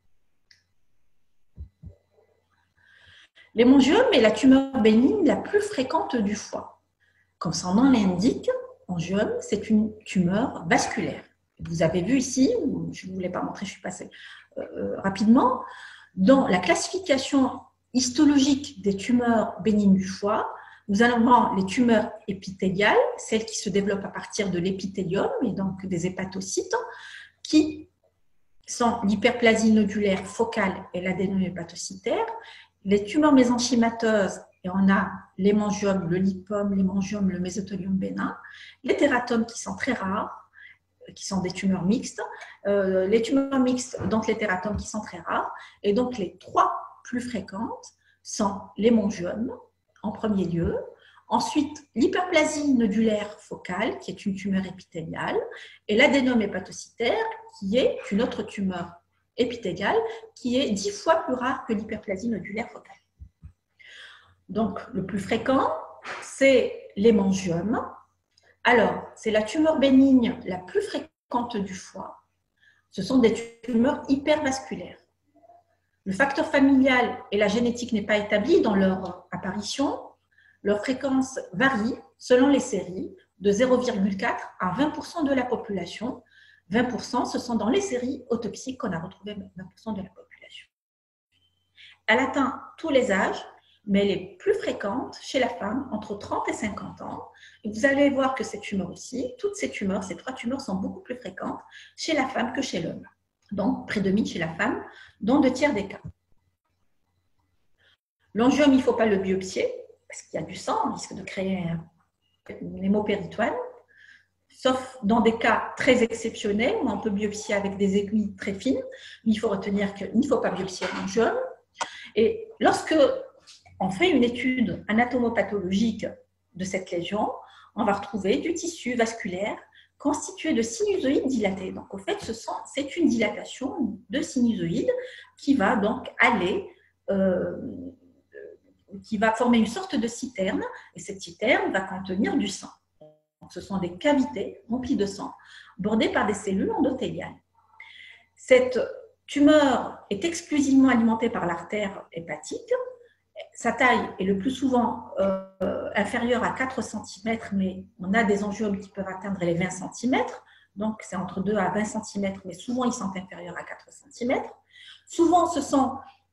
L'hémangiome est la tumeur bénigne la plus fréquente du foie. Comme son nom l'indique, angiome, c'est une tumeur vasculaire. Vous avez vu ici, je ne voulais pas montrer, je suis passée euh, rapidement, dans la classification histologique des tumeurs bénignes du foie, nous allons voir les tumeurs épithéliales, celles qui se développent à partir de l'épithélium et donc des hépatocytes, qui sont l'hyperplasie nodulaire focale et l'adénome hépatocytaire. Les tumeurs mésenchymateuses, et on a l'hémangiome, le lipome, l'hémangiome, le mésothélium bénin, les tératomes qui sont très rares, qui sont des tumeurs mixtes, euh, les tumeurs mixtes, donc les tératomes qui sont très rares, et donc les trois plus fréquentes sont l'hémangiome, en premier lieu, ensuite l'hyperplasie nodulaire focale, qui est une tumeur épithéliale, et l'adénome hépatocytaire, qui est une autre tumeur épithéliale, qui est dix fois plus rare que l'hyperplasie nodulaire focale. Donc, le plus fréquent, c'est l'hémangiome. Alors, c'est la tumeur bénigne la plus fréquente du foie. Ce sont des tumeurs hypervasculaires. Le facteur familial et la génétique n'est pas établi dans leur apparition. Leur fréquence varie selon les séries de zéro virgule quatre à vingt pour cent de la population. vingt pour cent, ce sont dans les séries autopsiques qu'on a retrouvé vingt pour cent de la population. Elle atteint tous les âges, mais elle est plus fréquente chez la femme entre trente et cinquante ans. Et vous allez voir que ces tumeurs aussi, toutes ces tumeurs, ces trois tumeurs sont beaucoup plus fréquentes chez la femme que chez l'homme. Donc, prédomine chez la femme dans deux tiers des cas. L'angiome, il ne faut pas le biopsier, parce qu'il y a du sang, on risque de créer une hémopéritoine, sauf dans des cas très exceptionnels où on peut biopsier avec des aiguilles très fines. Mais il faut retenir qu'il ne faut pas biopsier l'angiome. Et lorsque on fait une étude anatomopathologique de cette lésion, on va retrouver du tissu vasculaire constitué de sinusoïdes dilatés. Donc, au fait, c'est une dilatation de sinusoïdes qui va donc aller, euh, qui va former une sorte de citerne, et cette citerne va contenir du sang. Donc, ce sont des cavités remplies de sang, bordées par des cellules endothéliales. Cette tumeur est exclusivement alimentée par l'artère hépatique. Sa taille est le plus souvent euh, inférieure à quatre centimètres, mais on a des angiomes qui peuvent atteindre les vingt centimètres. Donc, c'est entre deux à vingt centimètres, mais souvent, ils sont inférieurs à quatre centimètres. Souvent, ce sont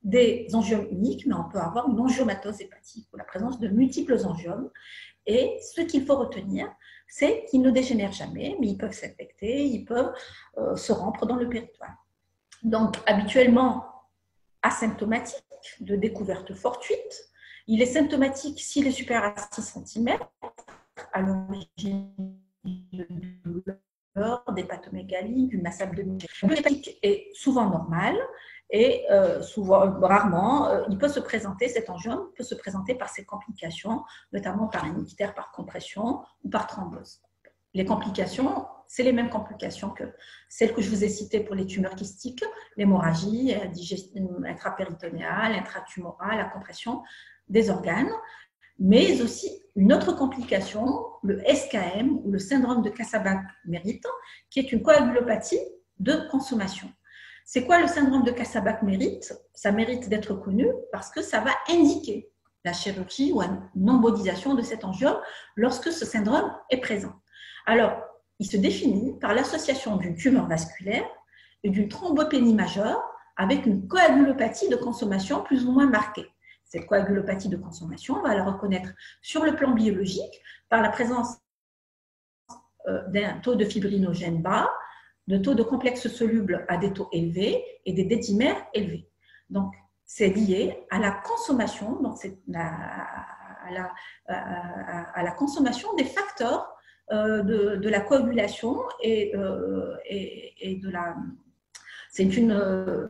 des angiomes uniques, mais on peut avoir une angiomatose hépatique ou la présence de multiples angiomes. Et ce qu'il faut retenir, c'est qu'ils ne dégénèrent jamais, mais ils peuvent s'infecter, ils peuvent euh, se rompre dans le péritoire. Donc, habituellement asymptomatique, de découverte fortuite. Il est symptomatique s'il est supérieur à six centimètres, à l'origine de douleurs, d'hépatomégalie, d'une masse abdominale. L'hépatique est souvent normal et euh, souvent, rarement, euh, il peut se présenter, cet angiome peut se présenter par ses complications, notamment par un ictère par compression ou par thrombose. Les complications, c'est les mêmes complications que celles que je vous ai citées pour les tumeurs kystiques, l'hémorragie intrapéritonéale, intratumorale, la compression des organes, mais aussi une autre complication, le S K M ou le syndrome de Kasabach-Merritt, qui est une coagulopathie de consommation. C'est quoi le syndrome de Kasabach-Merritt? Ça mérite d'être connu parce que ça va indiquer la chirurgie ou une embolisation de cet angiome lorsque ce syndrome est présent. Alors, il se définit par l'association d'une tumeur vasculaire et d'une thrombopénie majeure avec une coagulopathie de consommation plus ou moins marquée. Cette coagulopathie de consommation, on va la reconnaître sur le plan biologique par la présence d'un taux de fibrinogène bas, de taux de complexes solubles à des taux élevés et des dédimères élevés. Donc, c'est lié à la consommation, donc c'est la, à, la, à, à la consommation des facteurs De, de la coagulation et, euh, et, et de la... C'est une, euh,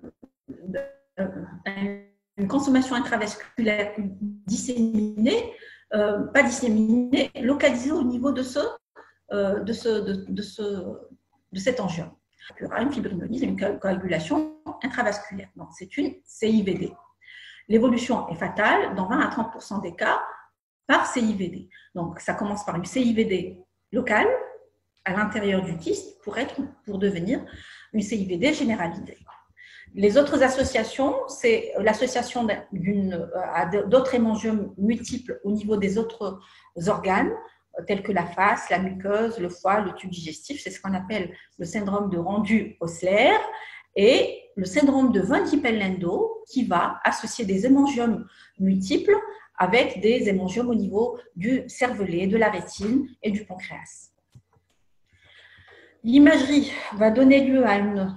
une consommation intravasculaire disséminée, euh, pas disséminée, localisée au niveau de, ce, euh, de, ce, de, de, ce, de cet angiome. Il y aura une fibrinolyse, une coagulation intravasculaire. Donc, c'est une C I V D. L'évolution est fatale dans vingt à trente pour cent des cas par C I V D. Donc, ça commence par une C I V D locale à l'intérieur du kyste pour, être, pour devenir une C I V D généralisée. Les autres associations, c'est l'association d'autres hémangiomes multiples au niveau des autres organes, tels que la face, la muqueuse, le foie, le tube digestif. C'est ce qu'on appelle le syndrome de rendu océaire et le syndrome de von Hippel-Lindau qui va associer des hémangiomes multiples avec des hémangiomes au niveau du cervelet, de la rétine et du pancréas. L'imagerie va donner lieu à une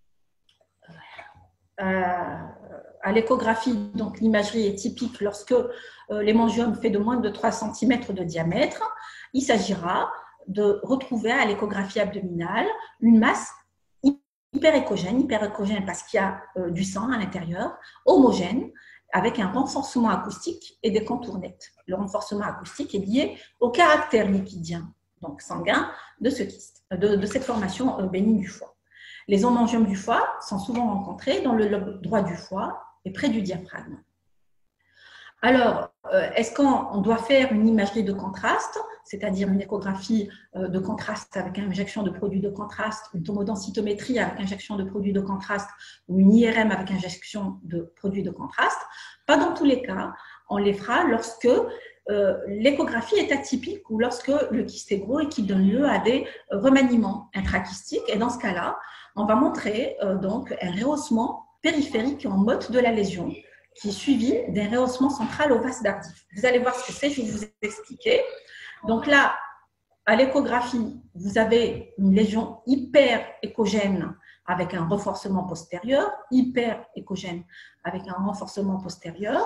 à, à l'échographie. Donc l'imagerie est typique lorsque euh, l'hémangiome fait de moins de trois centimètres de diamètre. Il s'agira de retrouver à l'échographie abdominale une masse hyperéchogène, hyperéchogène parce qu'il y a euh, du sang à l'intérieur, homogène, avec un renforcement acoustique et des contours nets. Le renforcement acoustique est lié au caractère lipidien, donc sanguin, de, ce kyste, de, de cette formation euh, bénigne du foie. Les hémangiomes du foie sont souvent rencontrés dans le lobe droit du foie et près du diaphragme. Alors, euh, est-ce qu'on doit faire une imagerie de contraste, c'est-à-dire une échographie euh, de contraste avec injection de produits de contraste, une tomodensitométrie avec injection de produits de contraste ou une I R M avec injection de produits de contraste? Pas dans tous les cas. On les fera lorsque euh, l'échographie est atypique ou lorsque le kyste est gros et qu'il donne lieu à des remaniements intrakystiques. Et dans ce cas-là, on va montrer euh, donc un rehaussement périphérique en mode de la lésion, qui est suivi d'un rehaussement central au vas d'Ardif. Vous allez voir ce que c'est, je vais vous expliquer. Donc là, à l'échographie, vous avez une lésion hyper-échogène avec un renforcement postérieur, hyper-échogène avec un renforcement postérieur.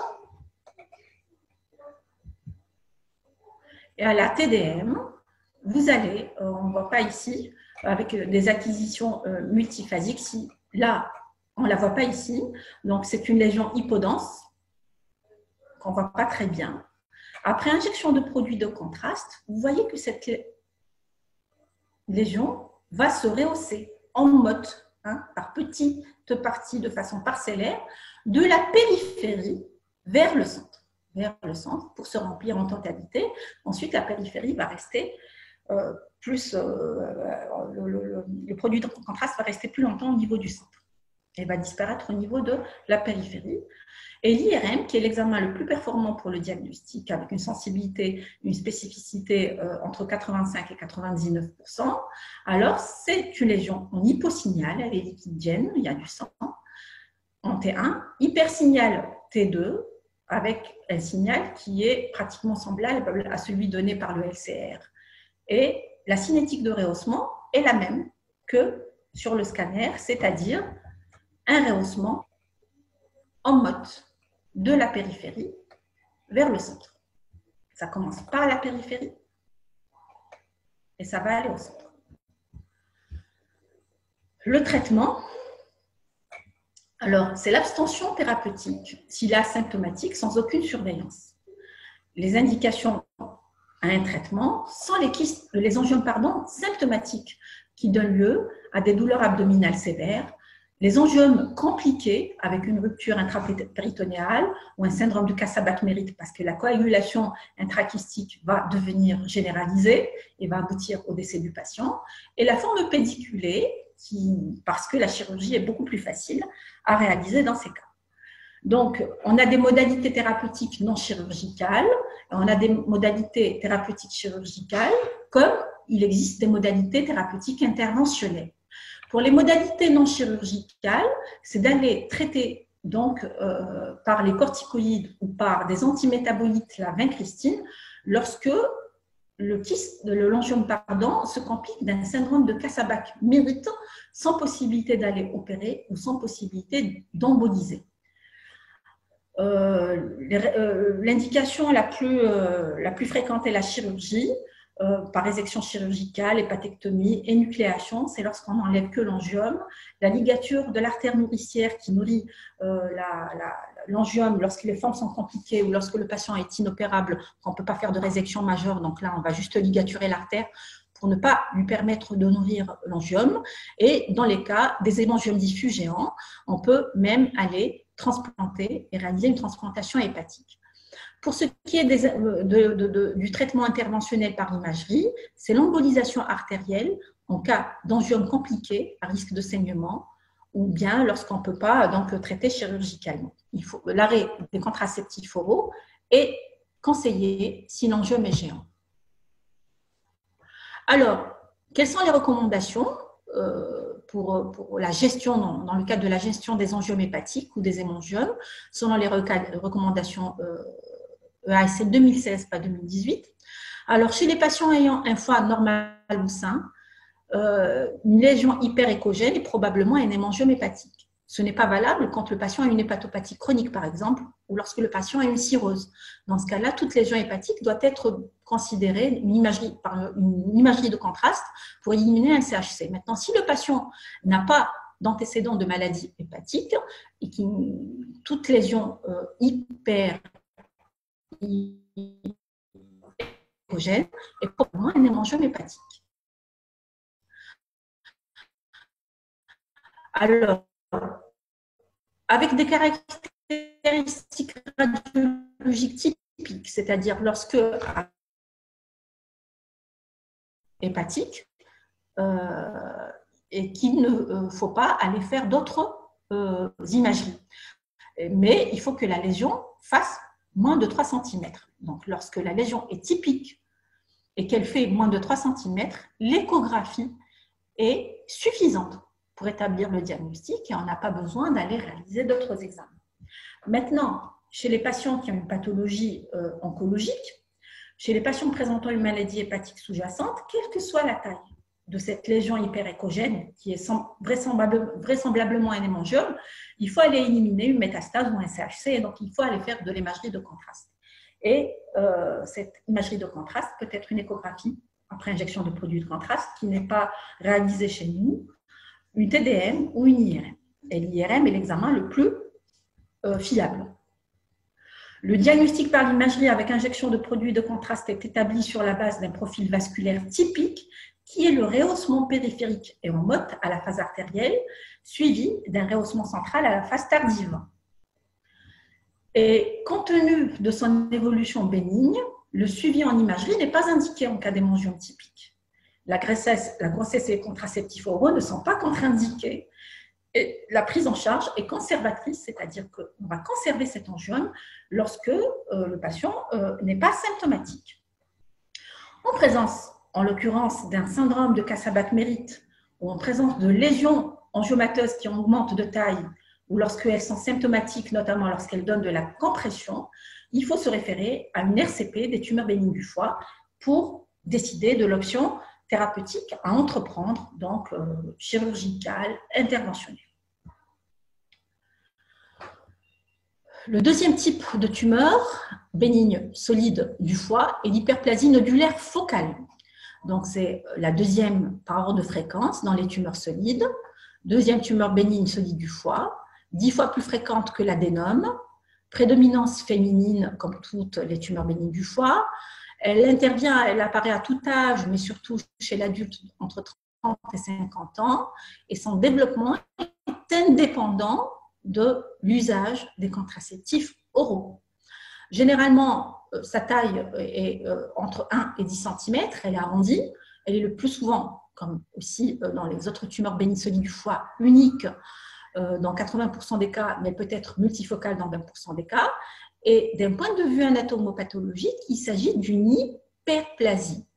Et à la T D M, vous allez, on ne voit pas ici, avec des acquisitions multiphasiques, si là, on ne la voit pas ici, donc c'est une lésion hypodense qu'on ne voit pas très bien. Après injection de produits de contraste, vous voyez que cette lésion va se rehausser en motte, hein, par petites parties de façon parcellaire, de la périphérie vers le centre, vers le centre pour se remplir en totalité. Ensuite, la périphérie va rester euh, plus, euh, le, le, le produit de contraste va rester plus longtemps au niveau du centre. Elle va disparaître au niveau de la périphérie. Et l'I R M, qui est l'examen le plus performant pour le diagnostic, avec une sensibilité, une spécificité euh, entre quatre-vingt-cinq et quatre-vingt-dix-neuf pour cent, alors c'est une lésion en hyposignale, elle est liquidienne, il y a du sang. en T un, hypersignal T deux, avec un signal qui est pratiquement semblable à celui donné par le L C R. Et la cinétique de rehaussement est la même que sur le scanner, c'est-à-dire un rehaussement en mode de la périphérie vers le centre. Ça commence par la périphérie et ça va aller au centre. Le traitement, alors c'est l'abstention thérapeutique s'il est asymptomatique sans aucune surveillance. Les indications à un traitement sans les, kystes, les angiomes pardon, symptomatiques qui donnent lieu à des douleurs abdominales sévères, les angiomes compliqués avec une rupture intrapéritonéale ou un syndrome de Cassaback-Merritt parce que la coagulation intrakystique va devenir généralisée et va aboutir au décès du patient, et la forme pédiculée qui, parce que la chirurgie est beaucoup plus facile à réaliser dans ces cas. Donc, on a des modalités thérapeutiques non chirurgicales, on a des modalités thérapeutiques chirurgicales, comme il existe des modalités thérapeutiques interventionnelles. Pour les modalités non chirurgicales, c'est d'aller traiter donc, euh, par les corticoïdes ou par des antimétabolites la vincristine lorsque le kyste, le langiome pardon, se complique d'un syndrome de Cassaback-Merritt sans possibilité d'aller opérer ou sans possibilité d'emboliser. Euh, euh, L'indication la, euh, la plus fréquente est la chirurgie. Euh, par résection chirurgicale, hépatectomie et nucléation, c'est lorsqu'on n'enlève que l'angiome. La ligature de l'artère nourricière qui nourrit euh, l'angiome lorsque les formes sont compliquées ou lorsque le patient est inopérable, on ne peut pas faire de résection majeure, donc là on va juste ligaturer l'artère pour ne pas lui permettre de nourrir l'angiome. Et dans les cas des hémangiomes diffus géants, on peut même aller transplanter et réaliser une transplantation hépatique. Pour ce qui est des, de, de, de, du traitement interventionnel par imagerie, c'est l'embolisation artérielle en cas d'angiome compliqué à risque de saignement ou bien lorsqu'on ne peut pas donc, traiter chirurgicalement. L'arrêt des contraceptifs oraux est conseillé si l'angiome est géant. Alors, quelles sont les recommandations euh, pour, pour la gestion, dans, dans le cadre de la gestion des angiomes hépatiques ou des hémangiomes, selon les recommandations euh, E A S L deux mille seize, pas deux mille dix-huit. Alors, chez les patients ayant un foie normal ou sain, euh, une lésion hyperéchogène est probablement un hémangiome hépatique. Ce n'est pas valable quand le patient a une hépatopathie chronique, par exemple, ou lorsque le patient a une cirrhose. Dans ce cas-là, toute lésion hépatique doit être considérée une imagerie, une imagerie de contraste pour éliminer un C H C. Maintenant, si le patient n'a pas d'antécédent de maladie hépatique et qui toute lésion euh, hyper hémogène est probablement un hémangiome hépatique. Alors, avec des caractéristiques radiologiques typiques, c'est-à-dire lorsque hépatique, euh, et qu'il ne euh, faut pas aller faire d'autres euh, imageries. Mais il faut que la lésion fasse moins de trois centimètres. Donc, lorsque la lésion est typique et qu'elle fait moins de trois centimètres, l'échographie est suffisante pour établir le diagnostic et on n'a pas besoin d'aller réaliser d'autres examens. Maintenant, chez les patients qui ont une pathologie euh, oncologique, chez les patients présentant une maladie hépatique sous-jacente, quelle que soit la taille de cette lésion hyperéchogène qui est vraisemblable, vraisemblablement un hémangiome, il faut aller éliminer une métastase ou un C H C et donc il faut aller faire de l'imagerie de contraste. Et euh, cette imagerie de contraste peut être une échographie après injection de produits de contraste qui n'est pas réalisée chez nous, une T D M ou une I R M. Et l'I R M est l'examen le plus euh, fiable. Le diagnostic par l'imagerie avec injection de produits de contraste est établi sur la base d'un profil vasculaire typique qui est le rehaussement périphérique et en motte à la phase artérielle, suivi d'un rehaussement central à la phase tardive. Et compte tenu de son évolution bénigne, le suivi en imagerie n'est pas indiqué en cas d'hémangiome typique. La grossesse, la grossesse et les contraceptifs oraux ne sont pas contre-indiqués. Et la prise en charge est conservatrice, c'est-à-dire qu'on va conserver cet angiome lorsque euh, le patient euh, n'est pas symptomatique. En présence, en l'occurrence, d'un syndrome de Cassaback-Merritt ou en présence de lésions angiomateuses qui augmentent de taille ou lorsqu'elles sont symptomatiques, notamment lorsqu'elles donnent de la compression, il faut se référer à une R C P des tumeurs bénignes du foie pour décider de l'option thérapeutique à entreprendre, donc euh, chirurgicale, interventionnelle. Le deuxième type de tumeur bénigne solide du foie est l'hyperplasie nodulaire focale. Donc, c'est la deuxième par ordre de fréquence dans les tumeurs solides. Deuxième tumeur bénigne solide du foie, dix fois plus fréquente que l'adénome, prédominance féminine comme toutes les tumeurs bénignes du foie. Elle intervient, elle apparaît à tout âge, mais surtout chez l'adulte entre trente et cinquante ans, et son développement est indépendant de l'usage des contraceptifs oraux. Généralement, sa taille est entre un et dix centimètres, elle est arrondie, elle est le plus souvent, comme aussi dans les autres tumeurs bénignes solides du foie, unique dans quatre-vingts pour cent des cas, mais peut-être multifocale dans vingt pour cent des cas. Et d'un point de vue anatomopathologique, il s'agit d'une hyperplasie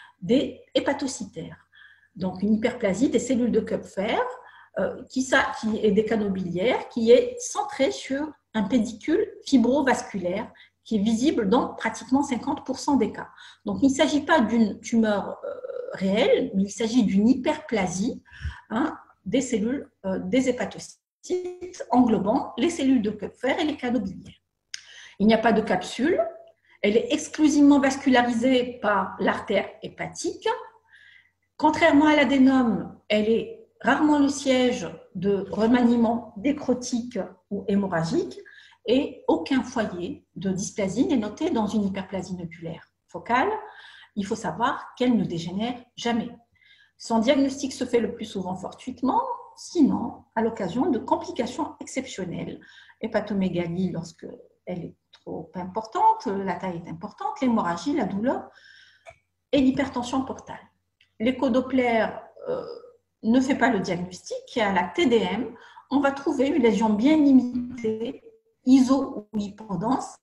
des hépatocytaires. Donc, une hyperplasie des cellules de Kupfer euh, qui, ça, qui est des canaux biliaires, qui est centrée sur un pédicule fibrovasculaire qui est visible dans pratiquement cinquante pour cent des cas. Donc, il ne s'agit pas d'une tumeur euh, réelle, mais il s'agit d'une hyperplasie hein, des cellules euh, des hépatocytes englobant les cellules de Kupfer et les canaux biliaires. Il n'y a pas de capsule, elle est exclusivement vascularisée par l'artère hépatique. Contrairement à l'adénome, elle est rarement le siège de remaniement nécrotique ou hémorragique et aucun foyer de dysplasie n'est noté dans une hyperplasie nodulaire focale. Il faut savoir qu'elle ne dégénère jamais. Son diagnostic se fait le plus souvent fortuitement, sinon à l'occasion de complications exceptionnelles. Hépatomégalie lorsque elle est trop importante, la taille est importante, l'hémorragie, la douleur et l'hypertension portale. L'écho-Doppler euh, ne fait pas le diagnostic et à la T D M, on va trouver une lésion bien limitée, iso ou hypodense,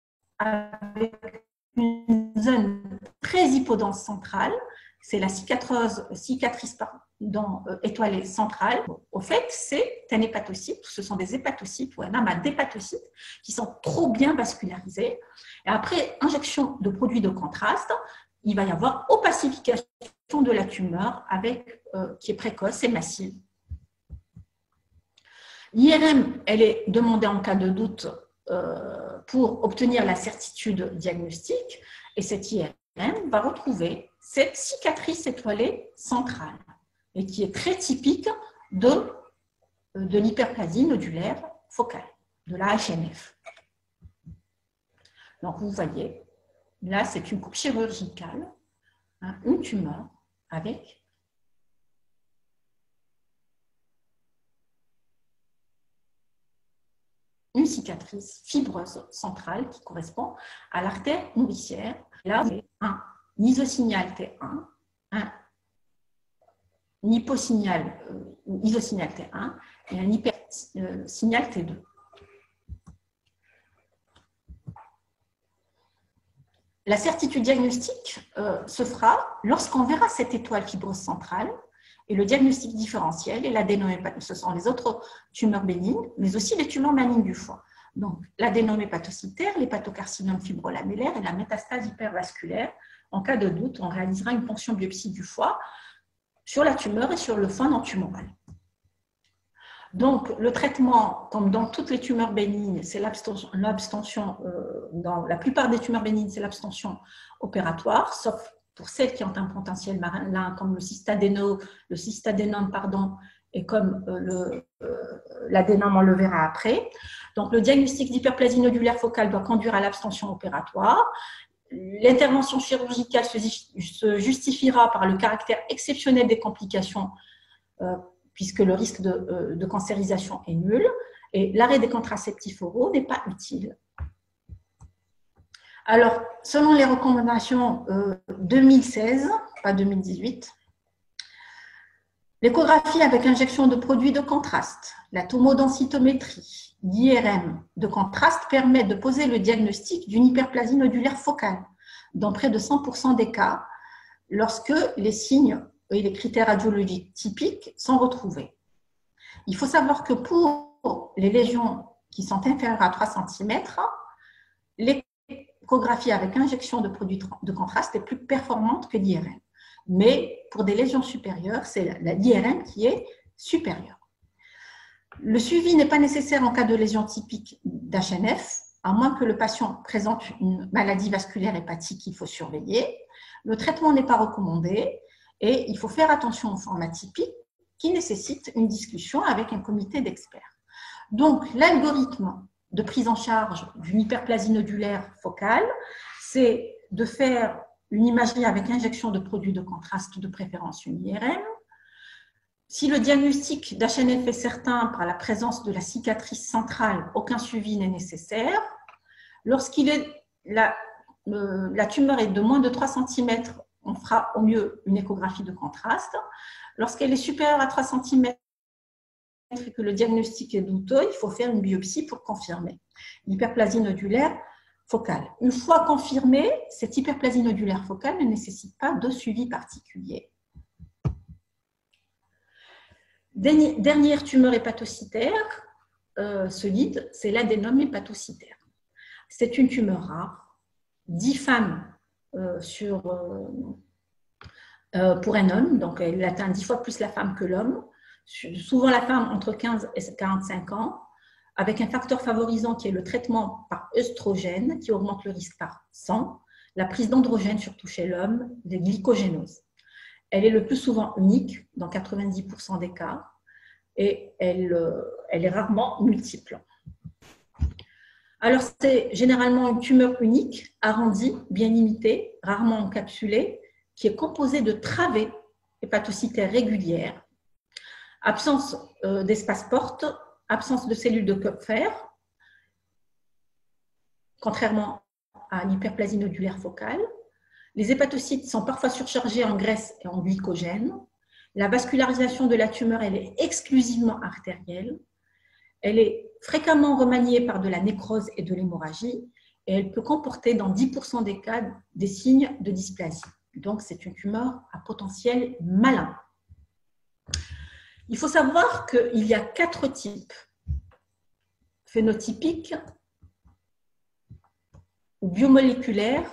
avec une zone très hypodense centrale. C'est la cicatrice, cicatrice pardon, euh, étoilée centrale. Au fait, c'est un hépatocyte, ce sont des hépatocytes ou un amas d'hépatocytes qui sont trop bien vascularisés. Et après injection de produits de contraste, il va y avoir opacification de la tumeur avec, euh, qui est précoce et massive. L'I R M, elle est demandée en cas de doute euh, pour obtenir la certitude diagnostique et cette I R M va retrouver cette cicatrice étoilée centrale et qui est très typique de, de l'hyperplasie nodulaire focale, de la H N F. Donc vous voyez, là c'est une coupe chirurgicale, hein, une tumeur avec une cicatrice fibreuse centrale qui correspond à l'artère nourricière. Là, c'est un isosignal T un, un hyposignal, euh, isosignal T un et un hypersignal T deux. La certitude diagnostique euh, se fera lorsqu'on verra cette étoile fibreuse centrale et le diagnostic différentiel et l'adénomépatose, ce sont les autres tumeurs bénignes, mais aussi les tumeurs malignes du foie. Donc, l'adénomépatocytaire, l'hépatocarcinome fibrolamellaire et la métastase hypervasculaire. En cas de doute, on réalisera une ponction biopsie du foie sur la tumeur et sur le foie non tumoral. Donc, le traitement, comme dans toutes les tumeurs bénignes, c'est l'abstention, euh, dans la plupart des tumeurs bénignes, c'est l'abstention opératoire, sauf pour celles qui ont un potentiel malin, comme le cystadéno, le cystadénome, pardon, et comme euh, l'adénome, on le verra après. Donc, le diagnostic d'hyperplasie nodulaire focale doit conduire à l'abstention opératoire. L'intervention chirurgicale se justifiera par le caractère exceptionnel des complications, euh, puisque le risque de, euh, de cancérisation est nul, et l'arrêt des contraceptifs oraux n'est pas utile. Alors, selon les recommandations euh, deux mille seize, pas deux mille dix-huit, l'échographie avec injection de produits de contraste, la tomodensitométrie, l'I R M de contraste permettent de poser le diagnostic d'une hyperplasie nodulaire focale dans près de cent pour cent des cas lorsque les signes et les critères radiologiques typiques sont retrouvés. Il faut savoir que pour les lésions qui sont inférieures à trois centimètres, l'échographie avec injection de produits de contraste est plus performante que l'I R M. Mais pour des lésions supérieures, c'est l'I R M qui est supérieure. Le suivi n'est pas nécessaire en cas de lésion typique d'H N F, à moins que le patient présente une maladie vasculaire hépatique qu'il faut surveiller. Le traitement n'est pas recommandé et il faut faire attention aux formes atypiques qui nécessitent une discussion avec un comité d'experts. Donc, l'algorithme de prise en charge d'une hyperplasie nodulaire focale, c'est de faire une imagerie avec injection de produits de contraste, de préférence une I R M. Si le diagnostic d'H N F est certain par la présence de la cicatrice centrale, aucun suivi n'est nécessaire. Lorsqu'il est, la, euh, la tumeur est de moins de trois centimètres, on fera au mieux une échographie de contraste. Lorsqu'elle est supérieure à trois centimètres et que le diagnostic est douteux, il faut faire une biopsie pour confirmer l'hyperplasie nodulaire focale. Une fois confirmée, cette hyperplasie nodulaire focale ne nécessite pas de suivi particulier. Dernière tumeur hépatocytaire euh, solide, c'est l'adénome hépatocytaire. C'est une tumeur rare, dix femmes euh, sur, euh, euh, pour un homme, donc elle atteint dix fois plus la femme que l'homme, souvent la femme entre quinze et quarante-cinq ans, avec un facteur favorisant qui est le traitement par œstrogène, qui augmente le risque par cent, la prise d'androgène surtout chez l'homme, des glycogénoses. Elle est le plus souvent unique, dans quatre-vingt-dix pour cent des cas, et elle, elle est rarement multiple. Alors, c'est généralement une tumeur unique, arrondie, bien limitée, rarement encapsulée, qui est composée de travées hépatocytaires régulières, absence euh, d'espace porte, absence de cellules de Kupfer, contrairement à l'hyperplasie nodulaire focale. Les hépatocytes sont parfois surchargés en graisse et en glycogène. La vascularisation de la tumeur, elle est exclusivement artérielle. Elle est fréquemment remaniée par de la nécrose et de l'hémorragie et elle peut comporter dans dix pour cent des cas des signes de dysplasie. Donc, c'est une tumeur à potentiel malin. Il faut savoir qu'il y a quatre types phénotypiques ou biomoléculaires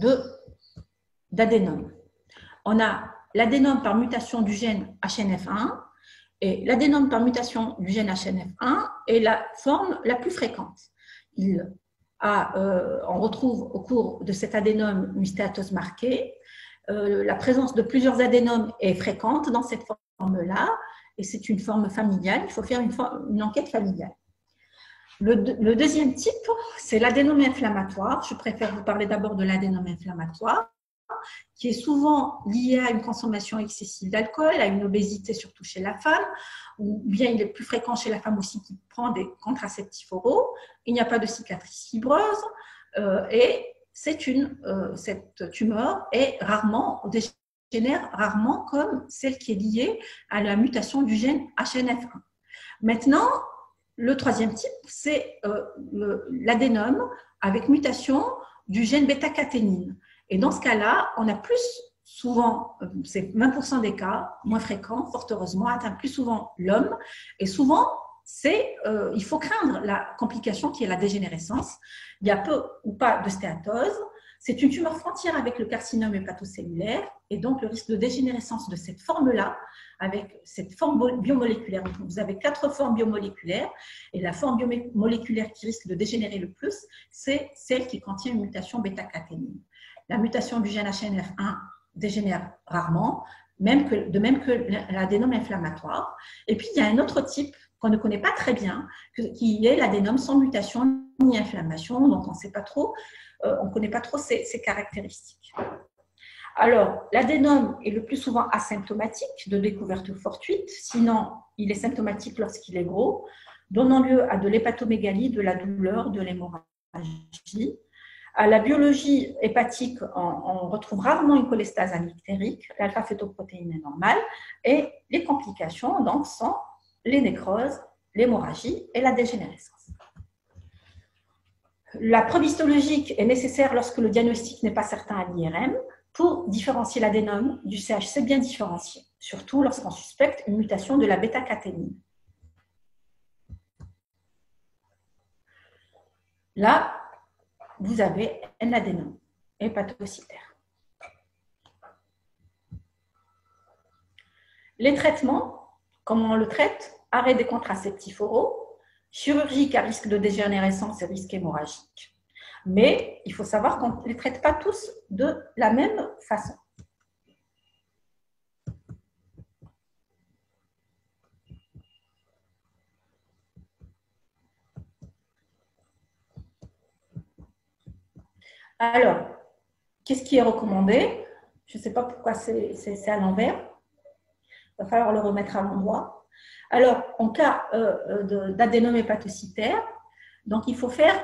d'adénome. On a l'adénome par mutation du gène H N F un et l'adénome par mutation du gène H N F un est la forme la plus fréquente. Il a, euh, on retrouve au cours de cet adénome une stéatose marquée. Euh, la présence de plusieurs adénomes est fréquente dans cette forme-là et c'est une forme familiale. Il faut faire une, une enquête familiale. Le, le deuxième type, c'est l'adénome inflammatoire. Je préfère vous parler d'abord de l'adénome inflammatoire, qui est souvent lié à une consommation excessive d'alcool, à une obésité surtout chez la femme, ou bien il est plus fréquent chez la femme aussi qui prend des contraceptifs oraux. Il n'y a pas de cicatrice fibreuse euh, et c'est une, euh, cette tumeur est rarement, dégénère rarement comme celle qui est liée à la mutation du gène H N F un. Maintenant, le troisième type, c'est euh, l'adénome avec mutation du gène bêta-caténine. Et dans ce cas-là, on a plus souvent, c'est vingt pour cent des cas, moins fréquents, fort heureusement, atteint plus souvent l'homme. Et souvent, c'est, euh, il faut craindre la complication qui est la dégénérescence. Il y a peu ou pas de stéatose. C'est une tumeur frontière avec le carcinome hépatocellulaire. Et donc, le risque de dégénérescence de cette forme-là, avec cette forme biomoléculaire, donc vous avez quatre formes biomoléculaires. Et la forme biomoléculaire qui risque de dégénérer le plus, c'est celle qui contient une mutation bêta-caténine. La mutation du gène H N F un dégénère rarement, même que, de même que l'adénome inflammatoire. Et puis, il y a un autre type qu'on ne connaît pas très bien, qui est l'adénome sans mutation ni inflammation, donc on ne sait pas trop, euh, on ne connaît pas trop ses, ses caractéristiques. Alors, l'adénome est le plus souvent asymptomatique, de découverte fortuite, sinon il est symptomatique lorsqu'il est gros, donnant lieu à de l'hépatomégalie, de la douleur, de l'hémorragie. À la biologie hépatique, on, on retrouve rarement une cholestase anictérique, l'alpha-fétoprotéine est normale, et les complications donc, sont les nécroses, l'hémorragie et la dégénérescence. La preuve histologique est nécessaire lorsque le diagnostic n'est pas certain à l'I R M pour différencier l'adénome du C H C bien différencié, surtout lorsqu'on suspecte une mutation de la bêta-caténine. là, vous avez un adénome hépatocytaire. Les traitements, comment on le traite? Arrêt des contraceptifs oraux, chirurgique à risque de dégénérescence et risque hémorragique. Mais il faut savoir qu'on ne les traite pas tous de la même façon. Alors, qu'est-ce qui est recommandé? Je ne sais pas pourquoi c'est à l'envers. Il va falloir le remettre à l'endroit. Alors, en cas euh, d'adénome hépatocytaire, donc il faut faire,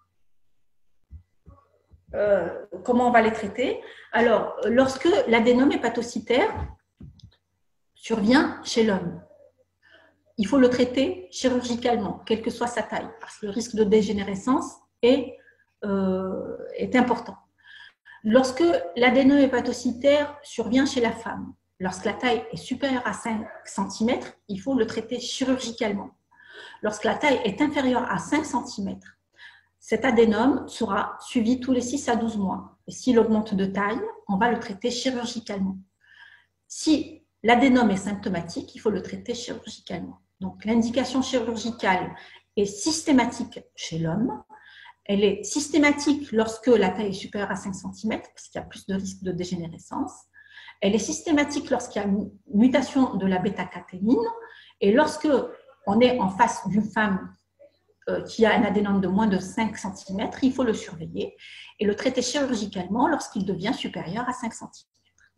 euh, comment on va les traiter? Alors, lorsque l'adénome hépatocytaire survient chez l'homme, il faut le traiter chirurgicalement, quelle que soit sa taille, parce que le risque de dégénérescence est, euh, est important. Lorsque l'adénome hépatocytaire survient chez la femme, lorsque la taille est supérieure à cinq centimètres, il faut le traiter chirurgicalement. Lorsque la taille est inférieure à cinq centimètres, cet adénome sera suivi tous les six à douze mois. Et s'il augmente de taille, on va le traiter chirurgicalement. Si l'adénome est symptomatique, il faut le traiter chirurgicalement. Donc l'indication chirurgicale est systématique chez l'homme. Elle est systématique lorsque la taille est supérieure à cinq centimètres, parce qu'il y a plus de risque de dégénérescence. Elle est systématique lorsqu'il y a une mutation de la bêta-caténine. Et lorsque on est en face d'une femme euh, qui a un adénome de moins de cinq centimètres, il faut le surveiller et le traiter chirurgicalement lorsqu'il devient supérieur à cinq centimètres.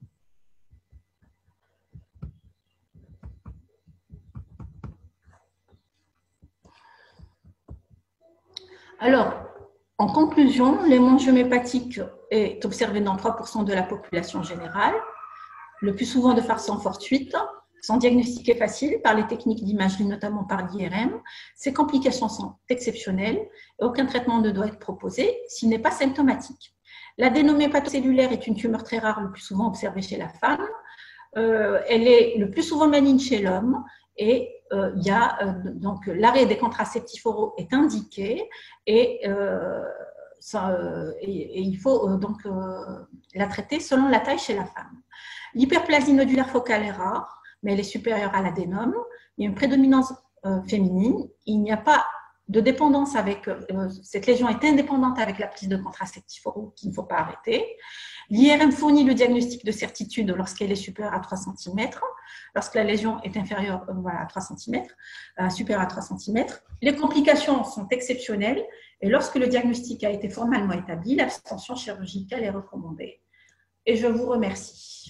Alors, en conclusion, l'hémangiome hépatique est observé dans trois pour cent de la population générale, le plus souvent de façon fortuite. Son diagnostic est facile par les techniques d'imagerie, notamment par l'I R M. Ses complications sont exceptionnelles et aucun traitement ne doit être proposé s'il n'est pas symptomatique. L'adénome hépatocellulaire est une tumeur très rare, le plus souvent observée chez la femme. Euh, elle est le plus souvent maligne chez l'homme. Et euh, il y a euh, donc l'arrêt des contraceptifs oraux est indiqué et, euh, ça, euh, et, et il faut euh, donc euh, la traiter selon la taille chez la femme. L'hyperplasie nodulaire focale est rare, mais elle est supérieure à l'adénome. Il y a une prédominance euh, féminine. Il n'y a pas de dépendance avec euh, cette lésion est indépendante avec la prise de contraceptifs oraux qu'il ne faut pas arrêter. L'I R M fournit le diagnostic de certitude lorsqu'elle est supérieure à trois centimètres, lorsque la lésion est inférieure voilà, à trois centimètres, euh, supérieure à trois centimètres. Les complications sont exceptionnelles et lorsque le diagnostic a été formellement établi, l'abstention chirurgicale est recommandée. Et je vous remercie.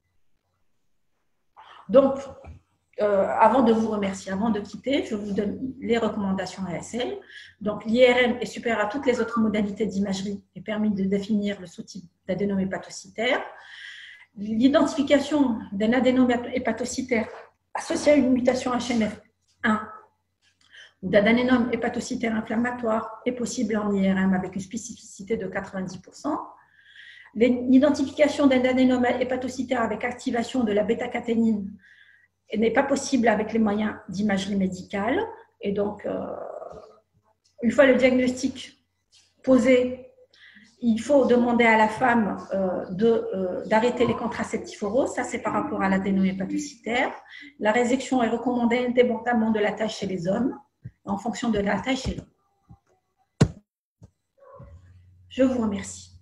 Donc, euh, avant de vous remercier, avant de quitter, je vous donne les recommandations A S L. Donc, l'I R M est supérieur à toutes les autres modalités d'imagerie et permet de définir le sous-type d'adénome hépatocytaire. L'identification d'un adénome hépatocytaire associé à une mutation H M F un ou d'un adénome hépatocytaire inflammatoire est possible en I R M avec une spécificité de quatre-vingt-dix pour cent. L'identification d'un adénome hépatocytaire avec activation de la bêta-caténine n'est pas possible avec les moyens d'imagerie médicale. Et donc, euh, une fois le diagnostic posé, il faut demander à la femme euh, d'arrêter euh, les contraceptifs oraux. Ça, c'est par rapport à l'adénome hépatocytaire. La résection est recommandée indépendamment de la taille chez les hommes, en fonction de la taille chez l'homme. Je vous remercie.